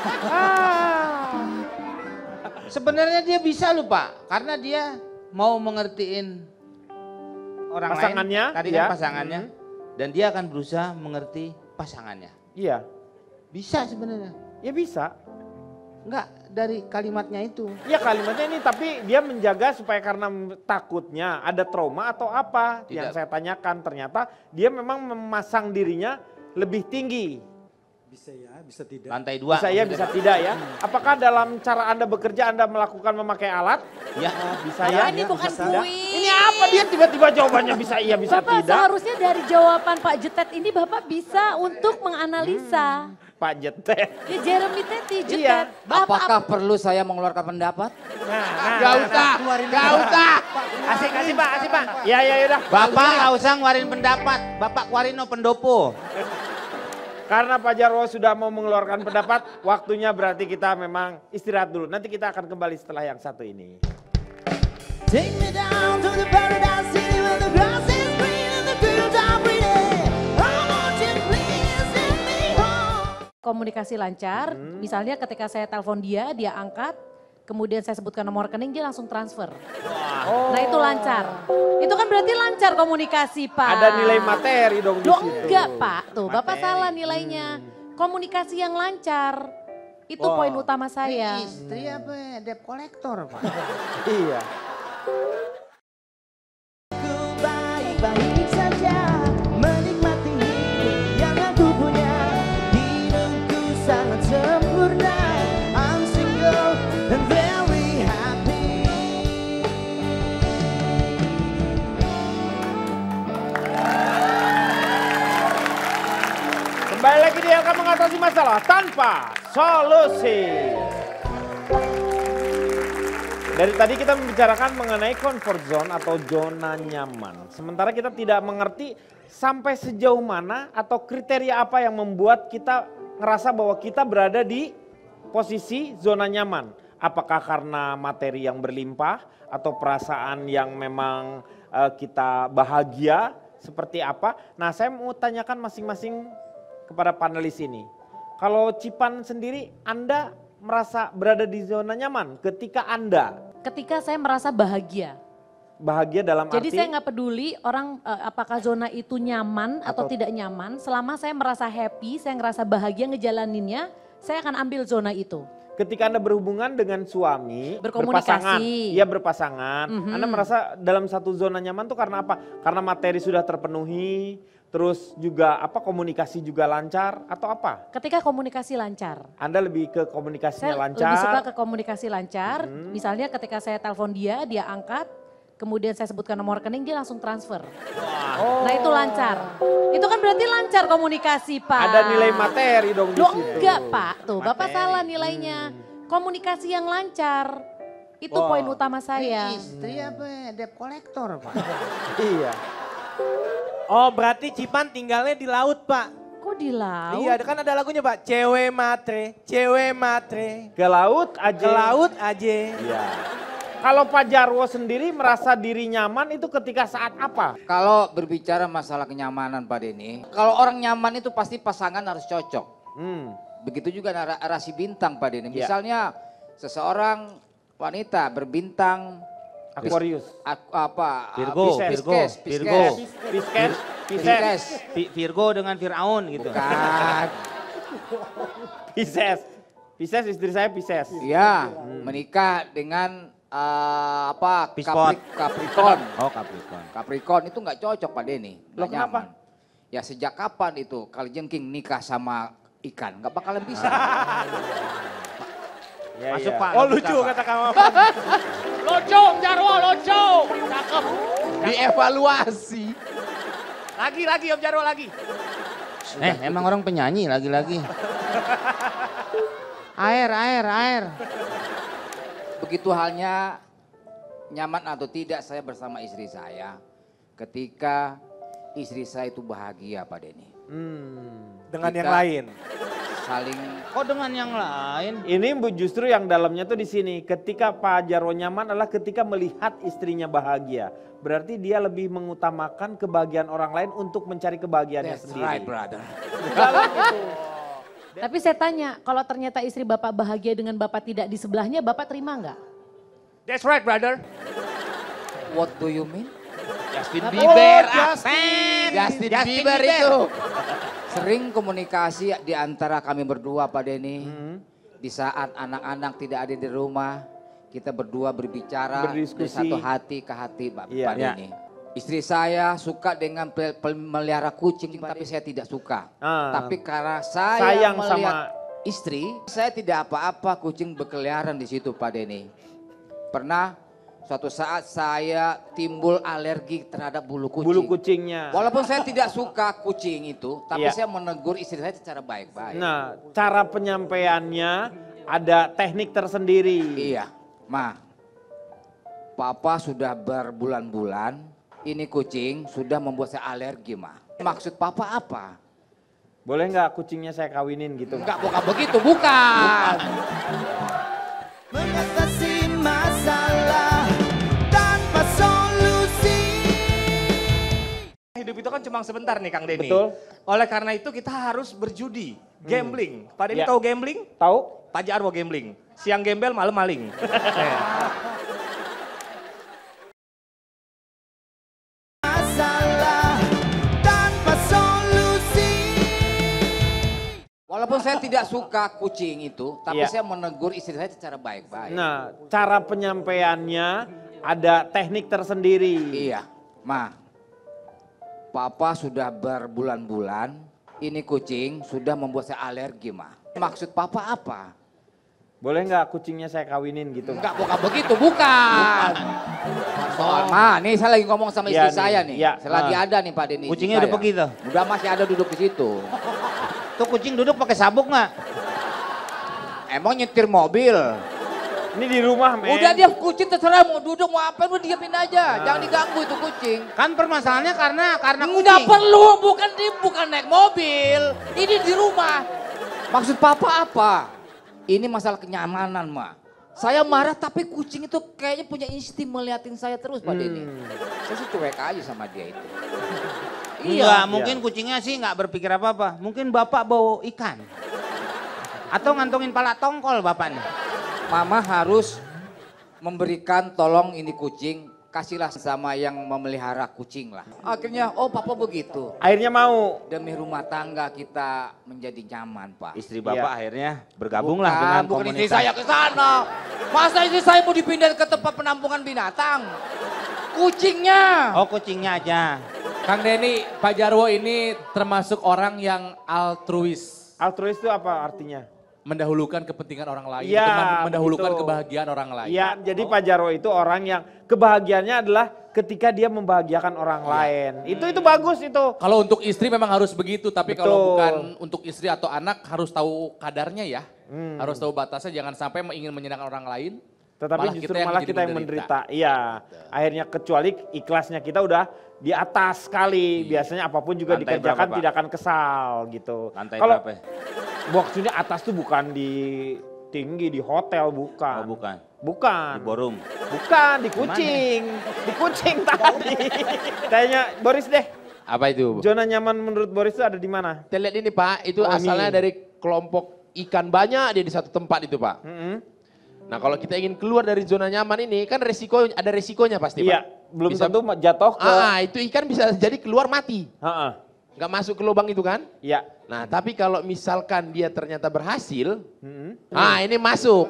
Sebenarnya dia bisa loh Pak, karena dia mau mengertiin orang Pasangannya, lain. Tadi ya. kan pasangannya. Dan dia akan berusaha mengerti pasangannya. Iya. Bisa sebenarnya. Ya bisa. Enggak, dari kalimatnya itu. Ya kalimatnya ini tapi dia menjaga supaya karena takutnya ada trauma atau apa yang saya tanyakan. Ternyata dia memang memasang dirinya lebih tinggi. Bisa ya, bisa tidak. Lantai 2. Bisa ya, bisa tidak ya. Apakah dalam cara Anda bekerja Anda melakukan memakai alat? Ya. Bisa ya. Ini bukan kuis. Ini apa dia tiba-tiba jawabannya bisa iya, bisa Bapak tidak? seharusnya dari jawaban Pak Jetet ini Bapak bisa untuk menganalisa. Pak Jetet. Ya Jeremy Teti, Jetet. Iya. Apakah perlu saya mengeluarkan pendapat? Gak usah, gak usah. Asik Pak. Ya udah. Bapak gak usah ngeluarin pendapat. Bapak keluarin no pendopo. Karena Pak Jarwo sudah mau mengeluarkan pendapat, waktunya berarti kita memang istirahat dulu. Nanti kita akan kembali setelah yang satu ini. Take me down to the paradise city where the grass is green and the fields are pretty. Oh, won't you please send me home? Komunikasi lancar, misalnya ketika saya telepon dia angkat, kemudian saya sebutkan nomor rekening, dia langsung transfer. Nah itu lancar. Itu kan berarti lancar komunikasi Pak. Ada nilai materi dong di Loh situ. enggak Pak, tuh Bapak salah nilainya. Komunikasi yang lancar, itu poin utama saya. Istri apa? Debt collector Pak. Iya. Ku baik-baik saja menikmati hidup yang aku punya. Hidupku sangat sempurna. I'm single and very happy. Kembali lagi dia akan mengatasi masalah tanpa solusi. Dari tadi kita membicarakan mengenai comfort zone atau zona nyaman. Sementara kita tidak mengerti sampai sejauh mana atau kriteria apa yang membuat kita ngerasa bahwa kita berada di posisi zona nyaman. Apakah karena materi yang berlimpah atau perasaan yang memang kita bahagia seperti apa. Nah saya mau tanyakan masing-masing kepada panelis ini. Kalau Cipan sendiri, Anda merasa berada di zona nyaman ketika Anda? Ketika saya merasa bahagia. Bahagia dalam Jadi arti? saya nggak peduli orang apakah zona itu nyaman atau tidak nyaman. Selama saya merasa happy, saya ngerasa bahagia ngejalaninnya, saya akan ambil zona itu. Ketika Anda berhubungan dengan suami, Berkomunikasi. berpasangan, Anda merasa dalam satu zona nyaman tuh karena apa? Karena materi sudah terpenuhi, terus juga apa komunikasi juga lancar atau apa? Ketika komunikasi lancar. Anda lebih ke komunikasinya Saya lancar? lebih suka ke komunikasi lancar. Misalnya ketika saya telepon dia angkat, kemudian saya sebutkan nomor rekening, dia langsung transfer. Nah itu lancar. Itu kan berarti lancar komunikasi Pak. Ada nilai materi dong di Loh situ. enggak Pak, tuh Bapak salah nilainya. Komunikasi yang lancar, itu poin utama saya. Istri apa? Debt collector Pak. Iya. Oh berarti Cipan tinggalnya di laut Pak. Kok di laut? Iya kan ada lagunya Pak. Cewek matre. Ke laut aja. Ke laut aja. Iya. Kalau Pak Jarwo sendiri merasa diri nyaman itu ketika saat apa? Kalau berbicara masalah kenyamanan Pak Denny, kalau orang nyaman itu pasti pasangan harus cocok. Begitu juga rasi bintang Pak Denny. Misalnya seseorang wanita berbintang Aquarius. Virgo dengan Firaun gitu. Bukan. Pisces istri saya Pisces. Iya, menikah dengan Capricorn. Oh Capricorn. Capricorn itu nggak cocok Pak Denny. Loh kenapa? Ya sejak kapan itu Kalijengking nikah sama ikan? Nggak bakalan bisa. Masuk Pak. Oh lucu kata kamu. Lucu, Om Jarwo, lucu. Cakep. Dievaluasi. Lagi Om Jarwo lagi. Emang orang penyanyi lagi-lagi. Air. Begitu halnya nyaman atau tidak saya bersama istri saya. Ketika istri saya itu bahagia Pak Denny. Dengan yang lain. Saling. Kok dengan yang lain? Ini justru yang dalamnya tuh di sini. Ketika Pak Jarwo nyaman adalah ketika melihat istrinya bahagia. Berarti dia lebih mengutamakan kebahagiaan orang lain untuk mencari kebahagiaannya That's sendiri. right, brother. Tapi saya tanya, kalau ternyata istri Bapak bahagia dengan Bapak tidak di sebelahnya, Bapak terima nggak? That's right, brother. What do you mean? Justin Bieber. Justin Bieber itu. Sering komunikasi di antara kami berdua Pak Denny. Di saat anak-anak tidak ada di rumah, kita berdua berbicara dari satu hati ke hati Pak Denny. Istri saya suka dengan melihara kucing, tapi saya tidak suka. Tapi karena saya sayang melihat sama istri, saya tidak apa-apa kucing berkeliaran di situ Pak Denny. Pernah suatu saat saya timbul alergi terhadap bulu kucing. bulu kucingnya. Walaupun saya tidak suka kucing itu, tapi Iya. saya menegur istri saya secara baik-baik. Nah, cara penyampaiannya ada teknik tersendiri. Iya, Ma. Papa sudah berbulan-bulan, ini kucing sudah membuat saya alergi, Ma. Maksud Papa apa? Boleh nggak kucingnya saya kawinin gitu? Enggak, bukan begitu, bukan. Mengatasi masalah tanpa solusi. Hidup itu kan cuma sebentar nih Kang Denny. Betul. Oleh karena itu kita harus berjudi, gambling. Pak Denny Ya. tahu gambling? Tahu? Pak Jarwo gambling. Siang gembel, malam maling. Masalah tanpa solusi. Walaupun saya tidak suka kucing itu, tapi Iya. saya menegur istri saya secara baik-baik. Nah, cara penyampaiannya ada teknik tersendiri. Iya, Ma. Papa sudah berbulan-bulan, ini kucing sudah membuat saya alergi, Ma. Maksud Papa apa? Boleh nggak kucingnya saya kawinin gitu? Enggak, bukan begitu, bukan. Soal, Ma, nih saya lagi ngomong sama Iya istri saya nih, nih. iya. Saya lagi ada nih Pak Denny. Kucingnya udah pergi tuh? Udah masih ada duduk di situ. Tuh kucing duduk pakai sabuk nggak? Emang nyetir mobil? Ini di rumah, men. Udah dia kucing terserah mau duduk mau apa lu diamin aja. Jangan diganggu itu kucing. Kan permasalahannya karena kucing. Nggak perlu, bukan naik mobil. Ini di rumah. Maksud Papa apa? Ini masalah kenyamanan, Ma. Saya marah tapi kucing itu kayaknya punya insting meliatin saya terus Pak Denny. Saya sih cuek aja sama dia itu. Enggak, mungkin kucingnya sih nggak berpikir apa-apa. Mungkin bapak bawa ikan. Atau ngantongin pala tongkol bapak nih. Mama harus memberikan tolong ini kucing, kasihlah sama yang memelihara kucing lah. Akhirnya, oh Papa begitu. Akhirnya mau. Demi rumah tangga kita menjadi nyaman, Pak. Istri bapak akhirnya bergabunglah dengan bukan komunitas. istri saya ke sana. Masa istri saya mau dipindah ke tempat penampungan binatang? Kucingnya. Oh kucingnya aja. Kang Denny, Pak Jarwo ini termasuk orang yang altruis. Altruis itu apa artinya? Mendahulukan kepentingan orang lain, Iya, atau mendahulukan begitu. kebahagiaan orang lain. Iya, jadi Pak Jarwo itu orang yang kebahagiaannya adalah ketika dia membahagiakan orang lain. Itu bagus itu. Kalau untuk istri memang harus begitu, tapi Betul. kalau bukan untuk istri atau anak harus tahu kadarnya ya. Harus tahu batasnya, jangan sampai ingin menyenangkan orang lain. Tetapi justru malah kita yang menderita. Iya, akhirnya kecuali ikhlasnya kita udah di atas sekali. Biasanya apapun juga Lantai dikerjakan berapa, Pak? tidak akan kesal gitu. Lantai Kalau berapa? maksudnya atas tuh bukan di tinggi di hotel, bukan. Oh bukan. Bukan. Di borum. Bukan, di kucing. Di kucing tadi. Kayaknya Boris deh. Apa itu? Zona nyaman menurut Boris itu ada di mana? Kita lihat ini Pak, itu Oh, asalnya ini. dari kelompok ikan banyak dia di satu tempat itu Pak. Nah kalau kita ingin keluar dari zona nyaman ini kan ada resikonya pasti Iya, Pak. belum Bisa- tentu jatuh ke... itu ikan bisa jadi keluar mati. Nggak masuk ke lubang itu kan? Iya. Nah tapi kalau misalkan dia ternyata berhasil, ini masuk.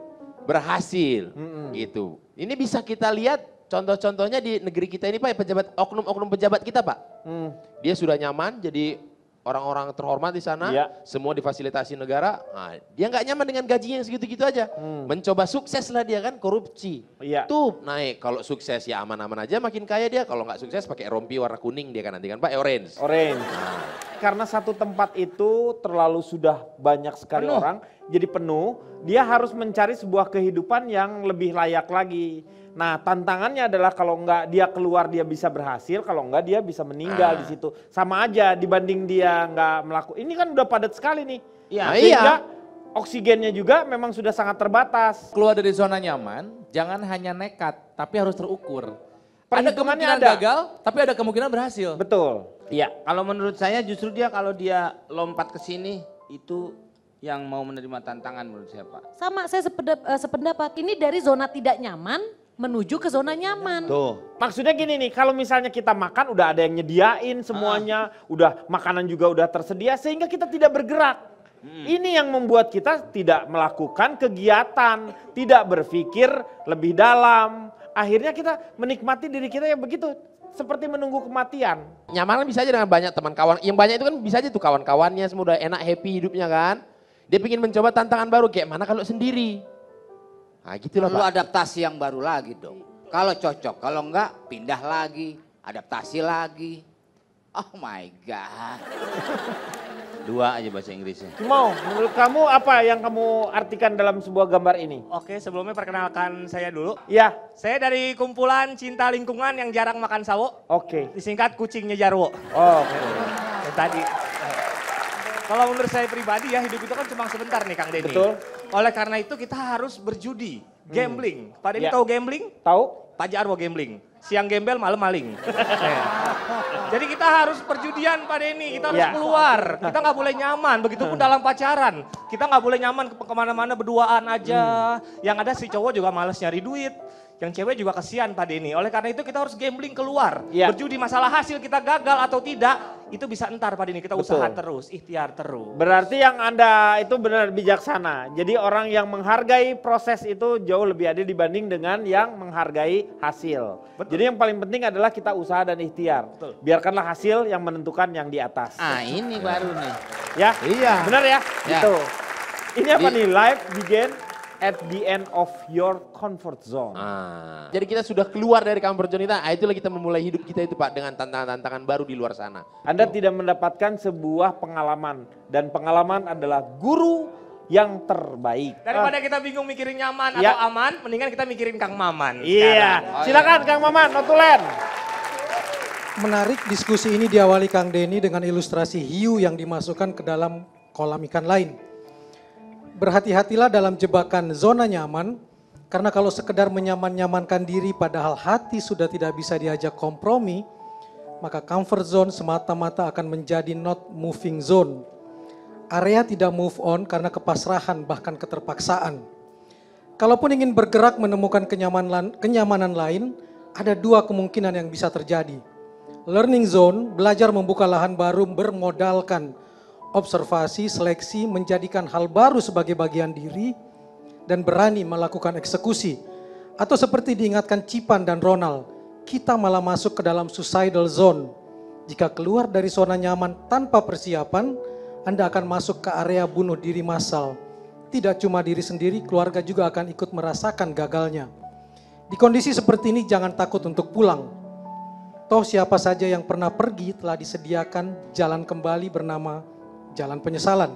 Berhasil, gitu. Ini bisa kita lihat contoh-contohnya di negeri kita ini Pak, pejabat oknum-oknum pejabat kita Pak. Dia sudah nyaman jadi orang-orang terhormat di sana, Iya. semua difasilitasi negara. Nah, dia nggak nyaman dengan gajinya yang segitu-gitu aja. Mencoba sukses lah dia kan, korupsi. Iya. Tuh naik, kalau sukses ya aman-aman aja makin kaya dia. Kalau nggak sukses pakai rompi warna kuning dia kan nanti kan Pak, orange. Orange. Karena satu tempat itu terlalu sudah banyak sekali Penuh. orang, jadi penuh, dia harus mencari sebuah kehidupan yang lebih layak lagi. Nah tantangannya adalah kalau enggak dia keluar dia bisa berhasil, kalau enggak dia bisa meninggal di situ. Sama aja dibanding dia enggak melakukan, ini kan udah padat sekali nih. Iya. Sehingga oksigennya juga memang sudah sangat terbatas. Keluar dari zona nyaman, jangan hanya nekat, tapi harus terukur. Ada Perhitungannya kemungkinan ada. gagal, tapi ada kemungkinan berhasil. Betul. Iya. Kalau menurut saya justru dia kalau dia lompat ke sini itu yang mau menerima tantangan menurut saya Pak. Sama, saya sependapat. Ini dari zona tidak nyaman menuju ke zona nyaman. Tuh. Maksudnya gini nih, kalau misalnya kita makan udah ada yang nyediain semuanya, udah makanan juga udah tersedia sehingga kita tidak bergerak. Ini yang membuat kita tidak melakukan kegiatan, tidak berpikir lebih dalam. Akhirnya kita menikmati diri kita yang begitu, seperti menunggu kematian. Nyaman kan bisa aja dengan banyak teman kawan. Yang banyak itu kan bisa aja tuh kawan-kawannya semua udah enak, happy hidupnya kan. Dia pengen mencoba tantangan baru, kayak mana kalau sendiri. Nah gitulah Perlu Pak. adaptasi yang baru lagi dong. Kalau cocok, kalau enggak pindah lagi, adaptasi lagi. Oh my God. 2 aja bahasa Inggrisnya. Mau, menurut kamu apa yang kamu artikan dalam sebuah gambar ini? Oke, sebelumnya perkenalkan saya dulu. Ya. Saya dari kumpulan cinta lingkungan yang jarang makan sawo. Oke. Disingkat kucingnya Jarwo. Oke. Yang tadi. Kalau menurut saya pribadi ya, hidup itu kan cuma sebentar nih Kang Denny. Betul. Oleh karena itu kita harus berjudi, gambling. Pak Denny Ya. tahu gambling? Tahu. Pak Jarwo gambling. Siang gembel, malam maling. Jadi kita harus perjudian Pak Denny, kita harus Ya. keluar. Kita nggak boleh nyaman, begitupun dalam pacaran. Kita nggak boleh nyaman kemana-mana berduaan aja. Yang ada si cowok juga males nyari duit. Yang cewek juga kesian Pak Denny. Oleh karena itu kita harus gambling keluar. Ya. Berjudi masalah hasil kita gagal atau tidak, itu bisa entar Pak Denny. Kita usaha Betul. terus, ikhtiar terus. Berarti yang Anda itu benar bijaksana. Jadi orang yang menghargai proses itu jauh lebih adil dibanding dengan yang menghargai hasil. Jadi yang paling penting adalah kita usaha dan ikhtiar. Biarkanlah hasil yang menentukan yang di atas. Ah ini baru nih. Ya? Iya. Benar ya? Ya. Gitu. Ini apa Di- nih? Life begin at the end of your comfort zone. Jadi kita sudah keluar dari comfort zone kita, itulah kita memulai hidup kita itu Pak dengan tantangan-tantangan baru di luar sana. Anda tidak mendapatkan sebuah pengalaman. Dan pengalaman adalah guru yang terbaik. Daripada kita bingung mikirin nyaman Ya. atau aman, mendingan kita mikirin Kang Maman. Iya. sekarang. Silakan Kang Maman, notulen. Menarik diskusi ini diawali Kang Denny dengan ilustrasi hiu yang dimasukkan ke dalam kolam ikan lain. Berhati-hatilah dalam jebakan zona nyaman, karena kalau sekedar menyaman-nyamankan diri padahal hati sudah tidak bisa diajak kompromi, maka comfort zone semata-mata akan menjadi not moving zone. Area tidak move on karena kepasrahan bahkan keterpaksaan. Kalaupun ingin bergerak menemukan kenyamanan lain, ada 2 kemungkinan yang bisa terjadi. Learning zone, belajar membuka lahan baru bermodalkan observasi, seleksi, menjadikan hal baru sebagai bagian diri, dan berani melakukan eksekusi. Atau seperti diingatkan Cipan dan Ronald, kita malah masuk ke dalam suicidal zone. Jika keluar dari zona nyaman tanpa persiapan, Anda akan masuk ke area bunuh diri massal. Tidak cuma diri sendiri, keluarga juga akan ikut merasakan gagalnya. Di kondisi seperti ini jangan takut untuk pulang. Toh siapa saja yang pernah pergi telah disediakan jalan kembali bernama jalan penyesalan.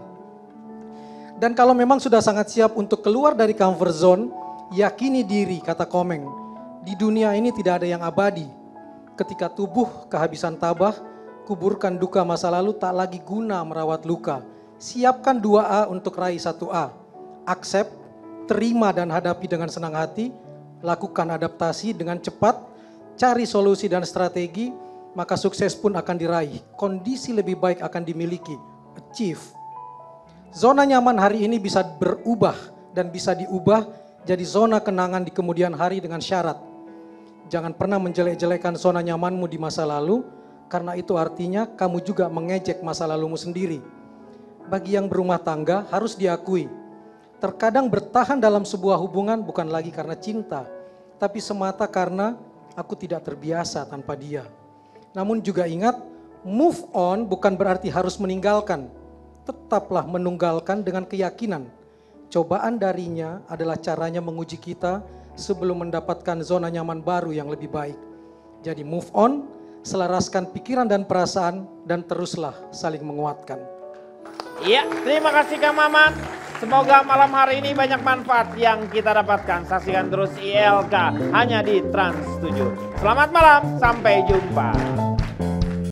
Dan kalau memang sudah sangat siap untuk keluar dari comfort zone, yakini diri, kata Komeng. Di dunia ini tidak ada yang abadi. Ketika tubuh kehabisan tabah, kuburkan duka masa lalu, tak lagi guna merawat luka. Siapkan 2A untuk raih 1A. Accept, terima dan hadapi dengan senang hati, lakukan adaptasi dengan cepat, cari solusi dan strategi, maka sukses pun akan diraih. Kondisi lebih baik akan dimiliki. Achieve. Zona nyaman hari ini bisa berubah dan bisa diubah jadi zona kenangan di kemudian hari dengan syarat. Jangan pernah menjelek-jelekan zona nyamanmu di masa lalu, karena itu artinya kamu juga mengejek masa lalumu sendiri. Bagi yang berumah tangga harus diakui, terkadang bertahan dalam sebuah hubungan bukan lagi karena cinta, tapi semata karena aku tidak terbiasa tanpa dia. Namun juga ingat, move on bukan berarti harus meninggalkan. Tetaplah menunggalkan dengan keyakinan. Cobaan darinya adalah caranya menguji kita sebelum mendapatkan zona nyaman baru yang lebih baik. Jadi move on, selaraskan pikiran dan perasaan, dan teruslah saling menguatkan. Iya, terima kasih Kang Maman. Semoga malam hari ini banyak manfaat yang kita dapatkan. Saksikan terus ILK hanya di Trans 7. Selamat malam, sampai jumpa.